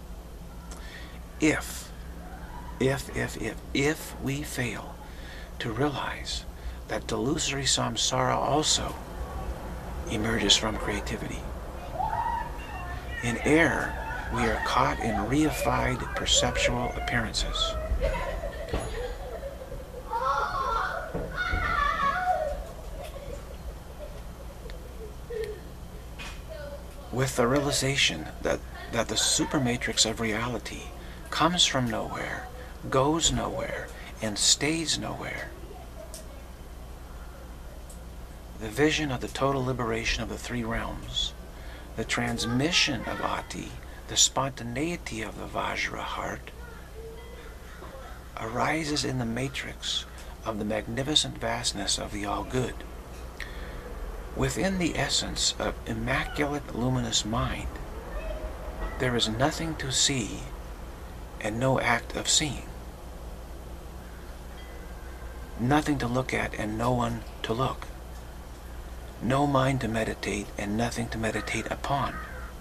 If, if, if, if, if we fail to realize that delusory samsara also emerges from creativity, in error we are caught in reified perceptual appearances. With the realization that, that the supermatrix of reality comes from nowhere, goes nowhere, and stays nowhere, the vision of the total liberation of the three realms, the transmission of Ati, the spontaneity of the Vajra heart, arises in the matrix of the magnificent vastness of the all-good. Within the essence of immaculate luminous mind, there is nothing to see and no act of seeing. Nothing to look at and no one to look. No mind to meditate and nothing to meditate upon.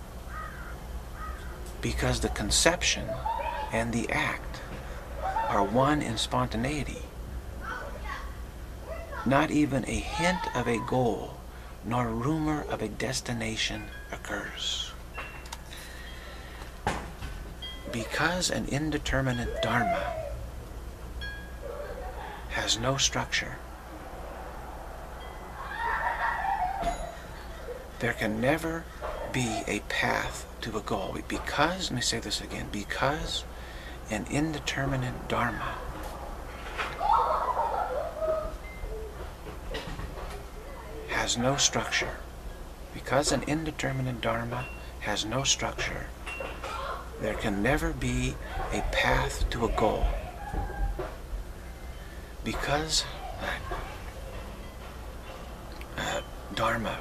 Because the conception and the act are one in spontaneity. Not even a hint of a goal nor rumor of a destination occurs. Because an indeterminate dharma has no structure, there can never be a path to a goal. Because, let me say this again, because an indeterminate dharma has no structure, because an indeterminate dharma has no structure, there can never be a path to a goal. Because uh, uh, dharma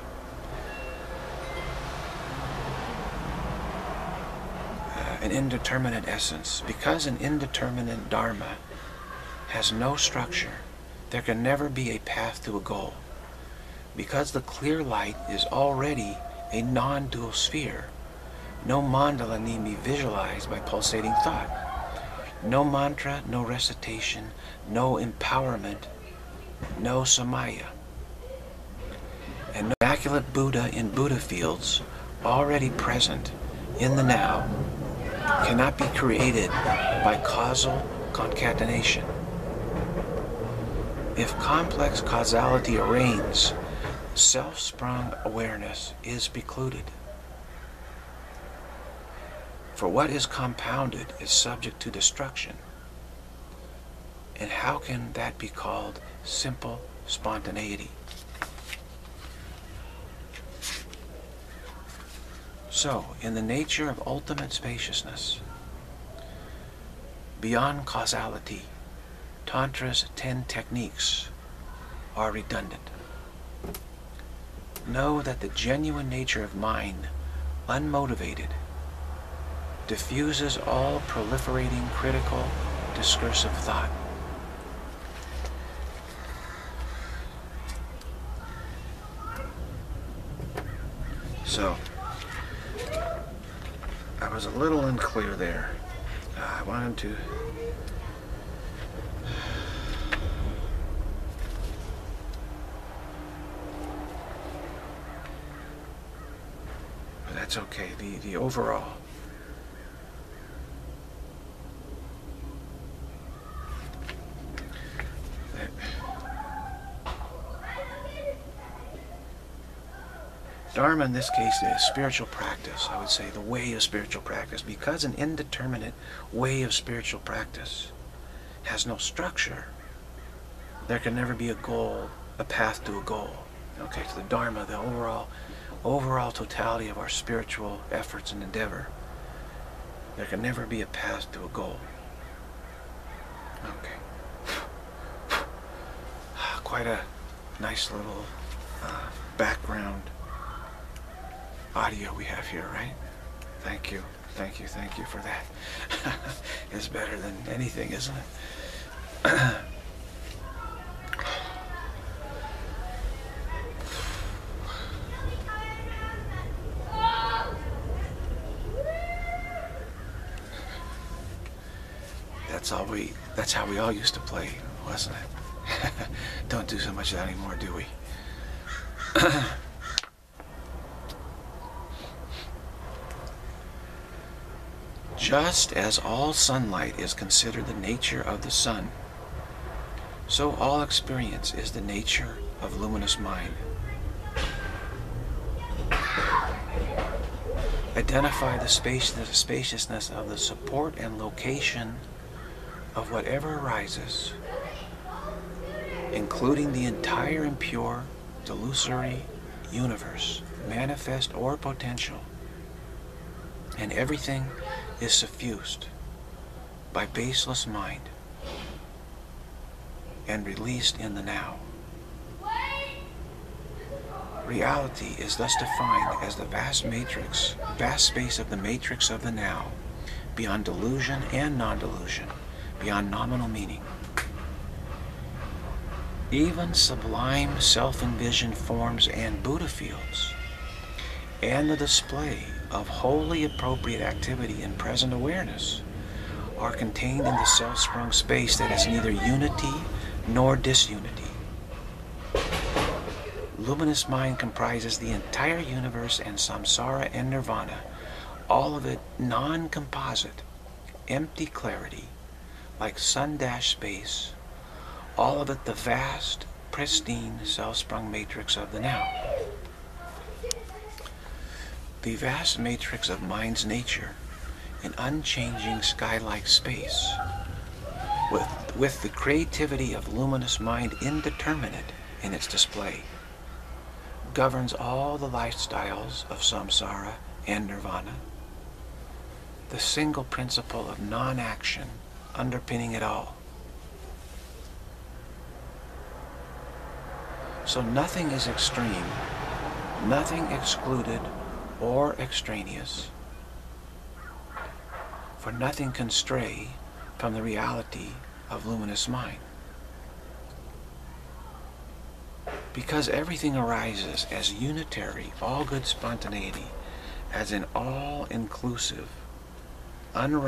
an indeterminate essence, because an indeterminate dharma has no structure, there can never be a path to a goal. Because the clear light is already a non-dual sphere, no mandala need be visualized by pulsating thought. No mantra, no recitation, no empowerment no Samaya. And no immaculate Buddha in Buddha fields, already present in the now, cannot be created by causal concatenation. If complex causality reigns, self-sprung awareness is precluded. For what is compounded is subject to destruction. And how can that be called simple spontaneity? So, in the nature of ultimate spaciousness, beyond causality, Tantra's ten techniques are redundant. Know that the genuine nature of mind, unmotivated, diffuses all proliferating critical discursive thought. So, I was a little unclear there. Uh, I wanted to but that's okay. The the overall that Dharma in this case is spiritual practice. I would say the way of spiritual practice, because an indeterminate way of spiritual practice has no structure. There can never be a goal, a path to a goal. Okay, so the Dharma, the overall, overall totality of our spiritual efforts and endeavor, there can never be a path to a goal. Okay. Quite a nice little uh, background audio we have here, right? Thank you, thank you, thank you for that. It's better than anything, isn't it? That's all we, that's how we all used to play, wasn't it? Don't do so much of that anymore, do we? Just as all sunlight is considered the nature of the sun, so all experience is the nature of luminous mind. Identify the spaciousness, spaciousness of the support and location of whatever arises, including the entire impure, delusory universe, manifest or potential, and everything is suffused by baseless mind and released in the now. Reality is thus defined as the vast matrix, vast space of the matrix of the now, beyond delusion and non-delusion, beyond nominal meaning. Even sublime self-envisioned forms and Buddha fields, and the display of wholly appropriate activity in present awareness, are contained in the self-sprung space that is neither unity nor disunity. Luminous mind comprises the entire universe and samsara and nirvana, all of it non-composite, empty clarity, like sun-dashed space, all of it the vast, pristine, self-sprung matrix of the now. The vast matrix of mind's nature, an unchanging sky-like space, with, with the creativity of luminous mind indeterminate in its display, governs all the lifestyles of samsara and nirvana, the single principle of non-action underpinning it all. So nothing is extreme, nothing excluded or extraneous, for nothing can stray from the reality of luminous mind. Because everything arises as unitary, all-good spontaneity, as an all-inclusive,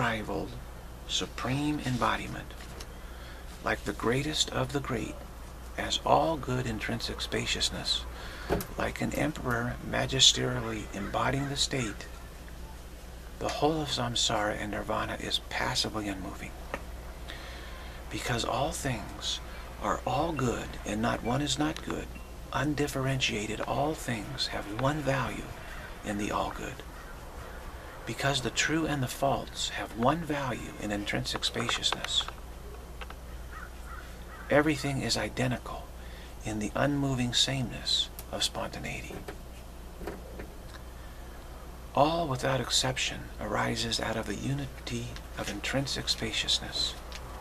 unrivaled, supreme embodiment, like the greatest of the great, as all good intrinsic spaciousness, like an emperor magisterially embodying the state, the whole of samsara and nirvana is passively unmoving. Because all things are all good and not one is not good, undifferentiated, all things have one value in the all good. Because the true and the false have one value in intrinsic spaciousness, everything is identical in the unmoving sameness of spontaneity. All without exception arises out of the unity of intrinsic spaciousness,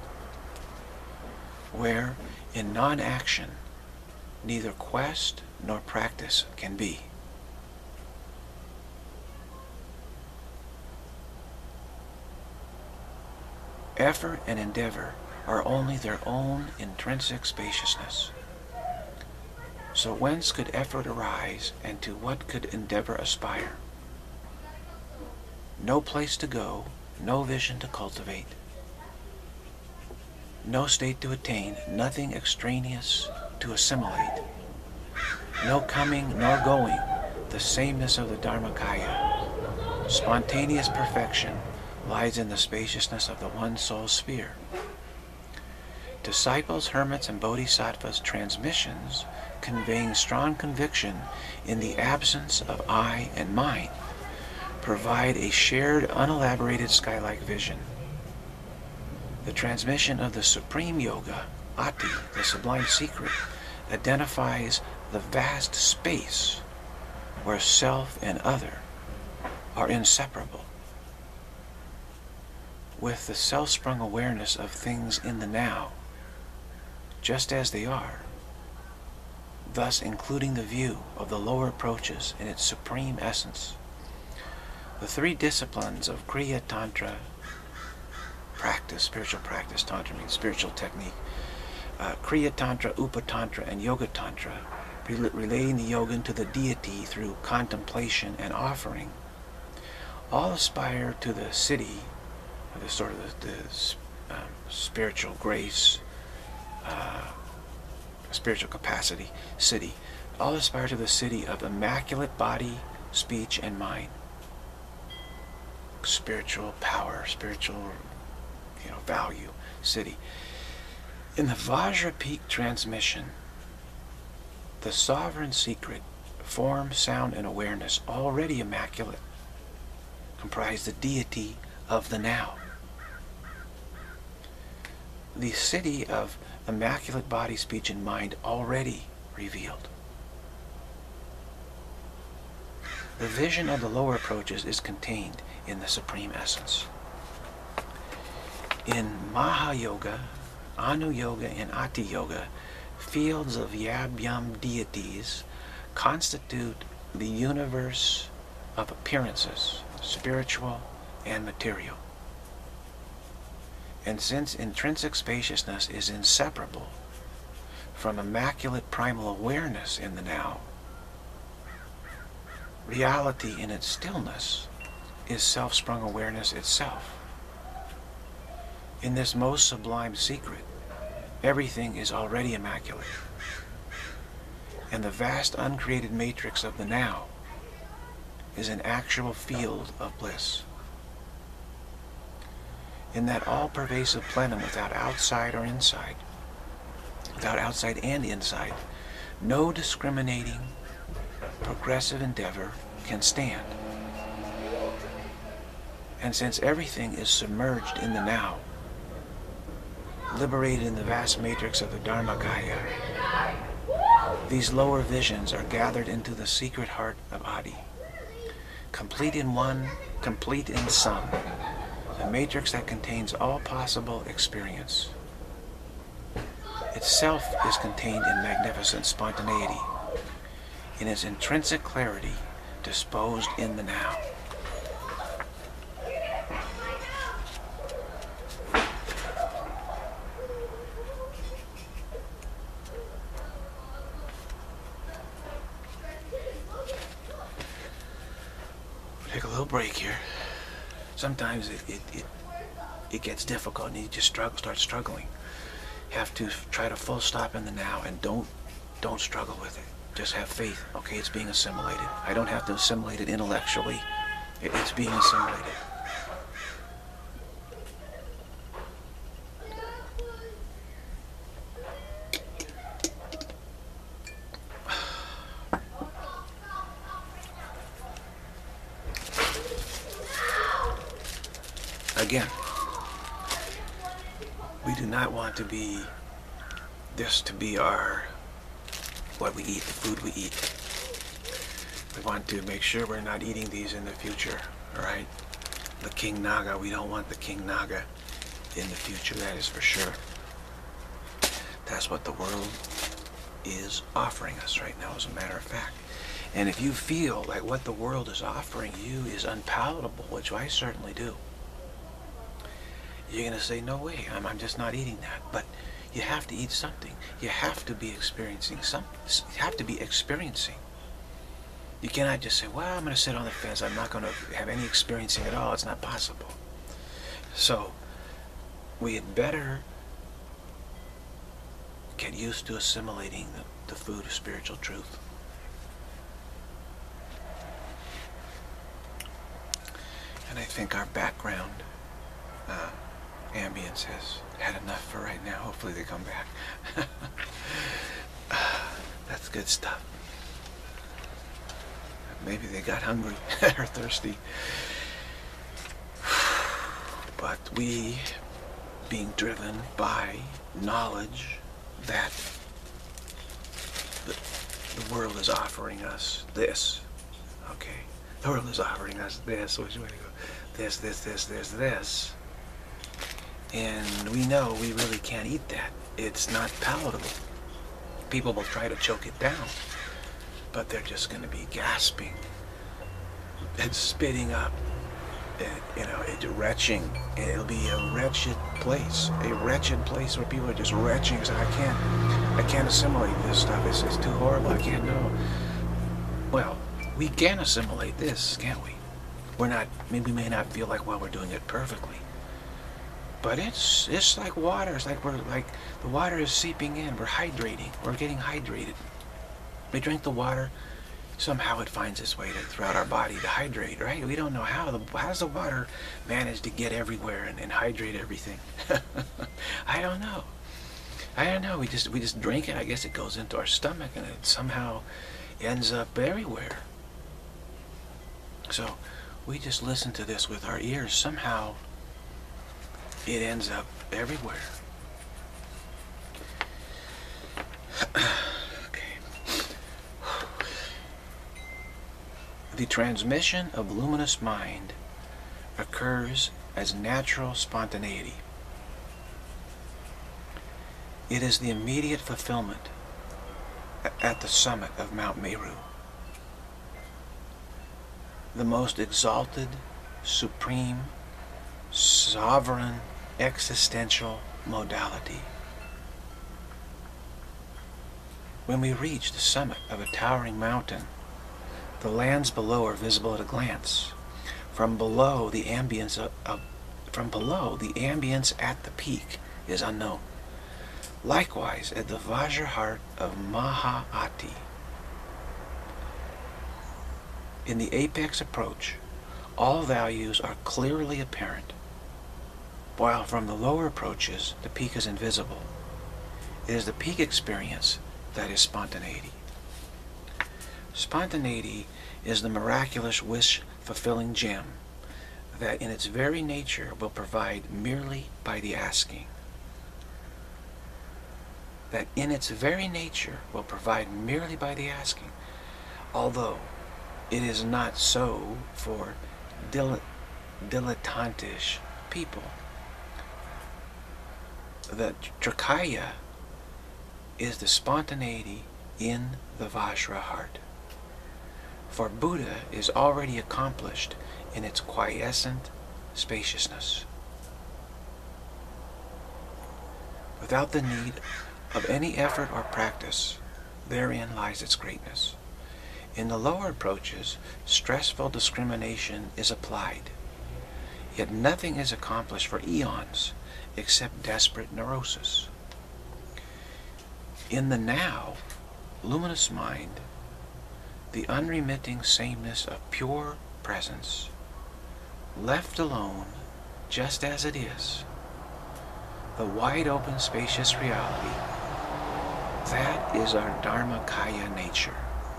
where in non-action neither quest nor practice can be. Effort and endeavor are only their own intrinsic spaciousness. So whence could effort arise, and to what could endeavor aspire? No place to go, no vision to cultivate, no state to attain, nothing extraneous to assimilate, no coming nor going, the sameness of the Dharmakaya. Spontaneous perfection lies in the spaciousness of the one soul sphere. Disciples, hermits, and bodhisattvas' transmissions, conveying strong conviction in the absence of I and mine, provide a shared, unelaborated sky-like vision. The transmission of the supreme yoga, Ati, the sublime secret, identifies the vast space where self and other are inseparable, with the self-sprung awareness of things in the now, just as they are, thus including the view of the lower approaches in its supreme essence. The three disciplines of Kriya Tantra practice, spiritual practice, Tantra means spiritual technique, uh, Kriya Tantra, Upa Tantra, and Yoga Tantra, rel relating the yogin to the deity through contemplation and offering, all aspire to the siddhi, or the sort of the, the um, spiritual grace, uh, spiritual capacity, siddhi. All aspire to the siddhi of immaculate body, speech, and mind. Spiritual power, spiritual, you know, value, siddhi. In the Vajra Peak transmission, the sovereign secret, form, sound, and awareness, already immaculate, comprise the deity of the now. The siddhi of immaculate body, speech, and mind already revealed. The vision of the lower approaches is contained in the supreme essence. In Maha-yoga, Anu-yoga, and Ati-yoga, fields of Yab-yum deities constitute the universe of appearances, spiritual and material. And since intrinsic spaciousness is inseparable from immaculate primal awareness in the now, reality in its stillness is self-sprung awareness itself. In this most sublime secret, everything is already immaculate, and the vast uncreated matrix of the now is an actual field of bliss. In that all-pervasive plenum without outside or inside, without outside and inside, no discriminating, progressive endeavor can stand. And since everything is submerged in the now, liberated in the vast matrix of the Dharmakaya, these lower visions are gathered into the secret heart of Adi, complete in one, complete in some, a matrix that contains all possible experience. Itself is contained in magnificent spontaneity, in its intrinsic clarity, disposed in the now. Take a little break here. Sometimes it, it, it, it gets difficult and you just struggle, start struggling. have to try to full stop in the now, and don't don't struggle with it. Just have faith. Okay, it's being assimilated. I don't have to assimilate it intellectually. It, it's being assimilated. Again, we do not want to be this to be our what we eat, the food we eat. We want to make sure we're not eating these in the future, all right? The King Naga, we don't want the King Naga in the future, that is for sure. That's what the world is offering us right now, as a matter of fact. And if you feel like what the world is offering you is unpalatable, which I certainly do, you're going to say, no way, I'm, I'm just not eating that. But you have to eat something. You have to be experiencing something. You have to be experiencing. You cannot just say, well, I'm going to sit on the fence. I'm not going to have any experiencing at all. It's not possible. So we had better get used to assimilating the, the food of spiritual truth. And I think our background uh, ambience has had enough for right now. Hopefully they come back. That's good stuff. Maybe they got hungry or thirsty. But we, being driven by knowledge that the, the world is offering us this, okay? The world is offering us this, which way to go? This, this, this, this, this. And we know we really can't eat that. It's not palatable. People will try to choke it down, but they're just going to be gasping and spitting up, and, you know, it's retching. It'll be a wretched place, a wretched place where people are just retching. So I can't, I can't assimilate this stuff. It's, it's too horrible. I can't know. Well, we can assimilate this, can't we? We're not. Maybe we may not feel like, well, we're doing it perfectly. But it's it's like water. It's like we're like the water is seeping in. We're hydrating. We're getting hydrated. We drink the water. Somehow it finds its way to, throughout our body to hydrate, right? We don't know how. The, how does the water manage to get everywhere and, and hydrate everything? I don't know. I don't know. We just we just drink it. I guess it goes into our stomach and it somehow ends up everywhere. So we just listen to this with our ears. Somehow it ends up everywhere. The transmission of luminous mind occurs as natural spontaneity. It is the immediate fulfillment at the summit of Mount Meru. The most exalted, supreme, sovereign, existential modality. When we reach the summit of a towering mountain, the lands below are visible at a glance. From below, the ambience of, of, from below, the ambience at the peak is unknown. Likewise, at the Vajra heart of Mahaati, in the apex approach, all values are clearly apparent, while from the lower approaches, the peak is invisible. It is the peak experience that is spontaneity. Spontaneity is the miraculous wish-fulfilling gem that in its very nature will provide merely by the asking. That in its very nature will provide merely by the asking, although it is not so for dil dilettantish people. The Trikaya is the spontaneity in the Vajra heart. For Buddha is already accomplished in its quiescent spaciousness, without the need of any effort or practice. Therein lies its greatness. In the lower approaches, stressful discrimination is applied, yet nothing is accomplished for eons except desperate neurosis. In the now, luminous mind, the unremitting sameness of pure presence, left alone just as it is, the wide open spacious reality, that is our Dharmakaya nature.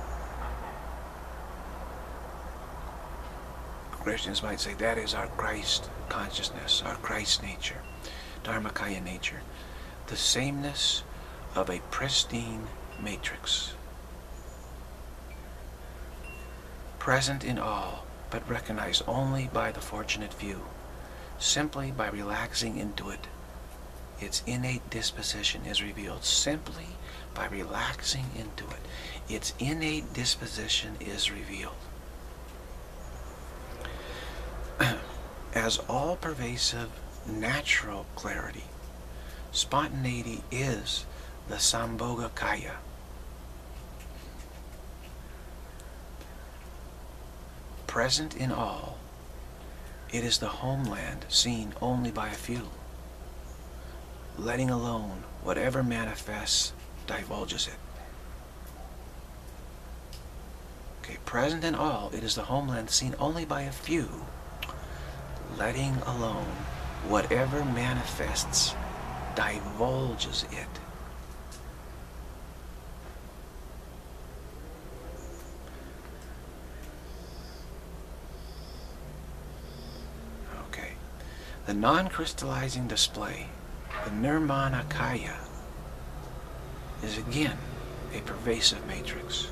Christians might say that is our Christ consciousness, our Christ nature, Dharmakaya nature, the sameness of a pristine matrix, present in all, but recognized only by the fortunate few, simply by relaxing into it. Its innate disposition is revealed simply by relaxing into it. Its innate disposition is revealed. As all-pervasive natural clarity, spontaneity is the Sambhogakaya. Present in all, it is the homeland seen only by a few. Letting alone whatever manifests divulges it. Okay, present in all, it is the homeland seen only by a few. Letting alone whatever manifests divulges it. Okay, the non-crystallizing display, the Nirmanakaya, is again a pervasive matrix.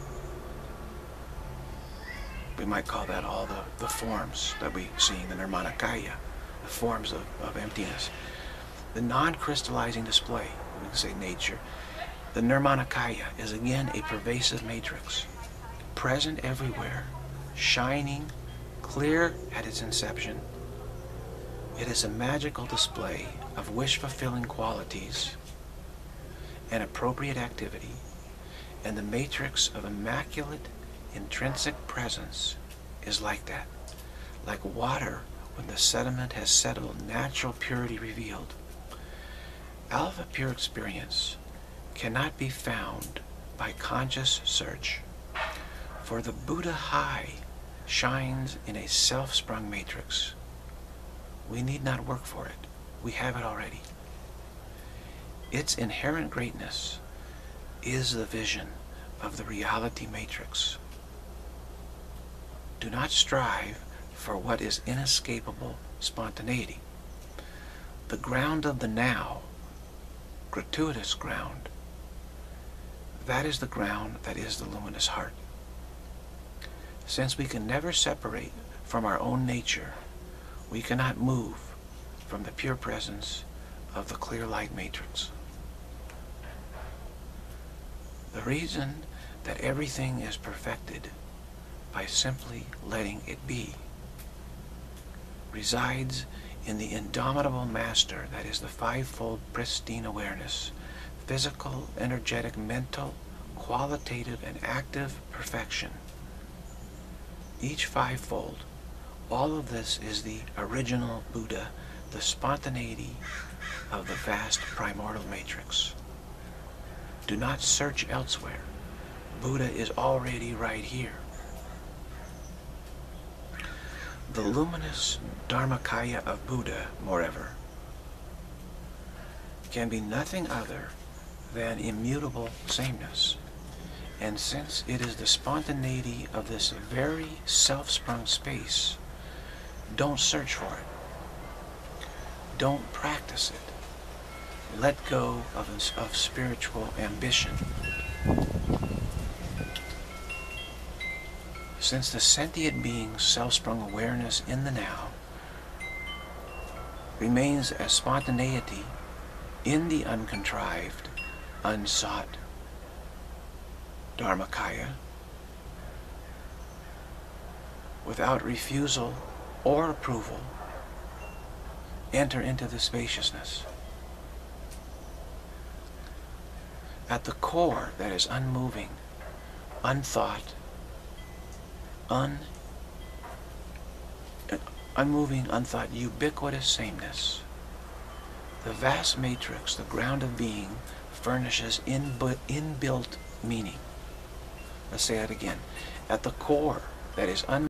We might call that all the, the forms that we see in the Nirmanakaya, the forms of, of emptiness. The non-crystallizing display, we can say nature, the Nirmanakaya is again a pervasive matrix, present everywhere, shining, clear at its inception. It is a magical display of wish-fulfilling qualities and appropriate activity, and the matrix of immaculate intrinsic presence is like that, like water when the sediment has settled, natural purity revealed. Alpha pure experience cannot be found by conscious search, for the Buddha high shines in a self-sprung matrix. We need not work for it. We have it already. Its inherent greatness is the vision of the reality matrix. Do not strive for what is inescapable spontaneity. The ground of the now, gratuitous ground, that is the ground that is the luminous heart. Since we can never separate from our own nature, we cannot move from the pure presence of the clear light matrix. The reason that everything is perfected by simply letting it be resides in the indomitable master that is the fivefold pristine awareness, physical, energetic, mental, qualitative, and active perfection. Each fivefold, all of this is the original Buddha, the spontaneity of the vast primordial matrix. Do not search elsewhere. Buddha is already right here. The luminous Dharmakaya of Buddha, moreover, can be nothing other than immutable sameness. And since it is the spontaneity of this very self-sprung space, don't search for it. Don't practice it. Let go of, of spiritual ambition. Since the sentient being's self-sprung awareness in the now remains as spontaneity in the uncontrived, unsought Dharmakaya, without refusal or approval, enter into the spaciousness. At the core that is unmoving, unthought, un, unmoving, unthought, ubiquitous sameness, the vast matrix, the ground of being, furnishes inbu- inbuilt meaning. Let's say that again. At the core, that is un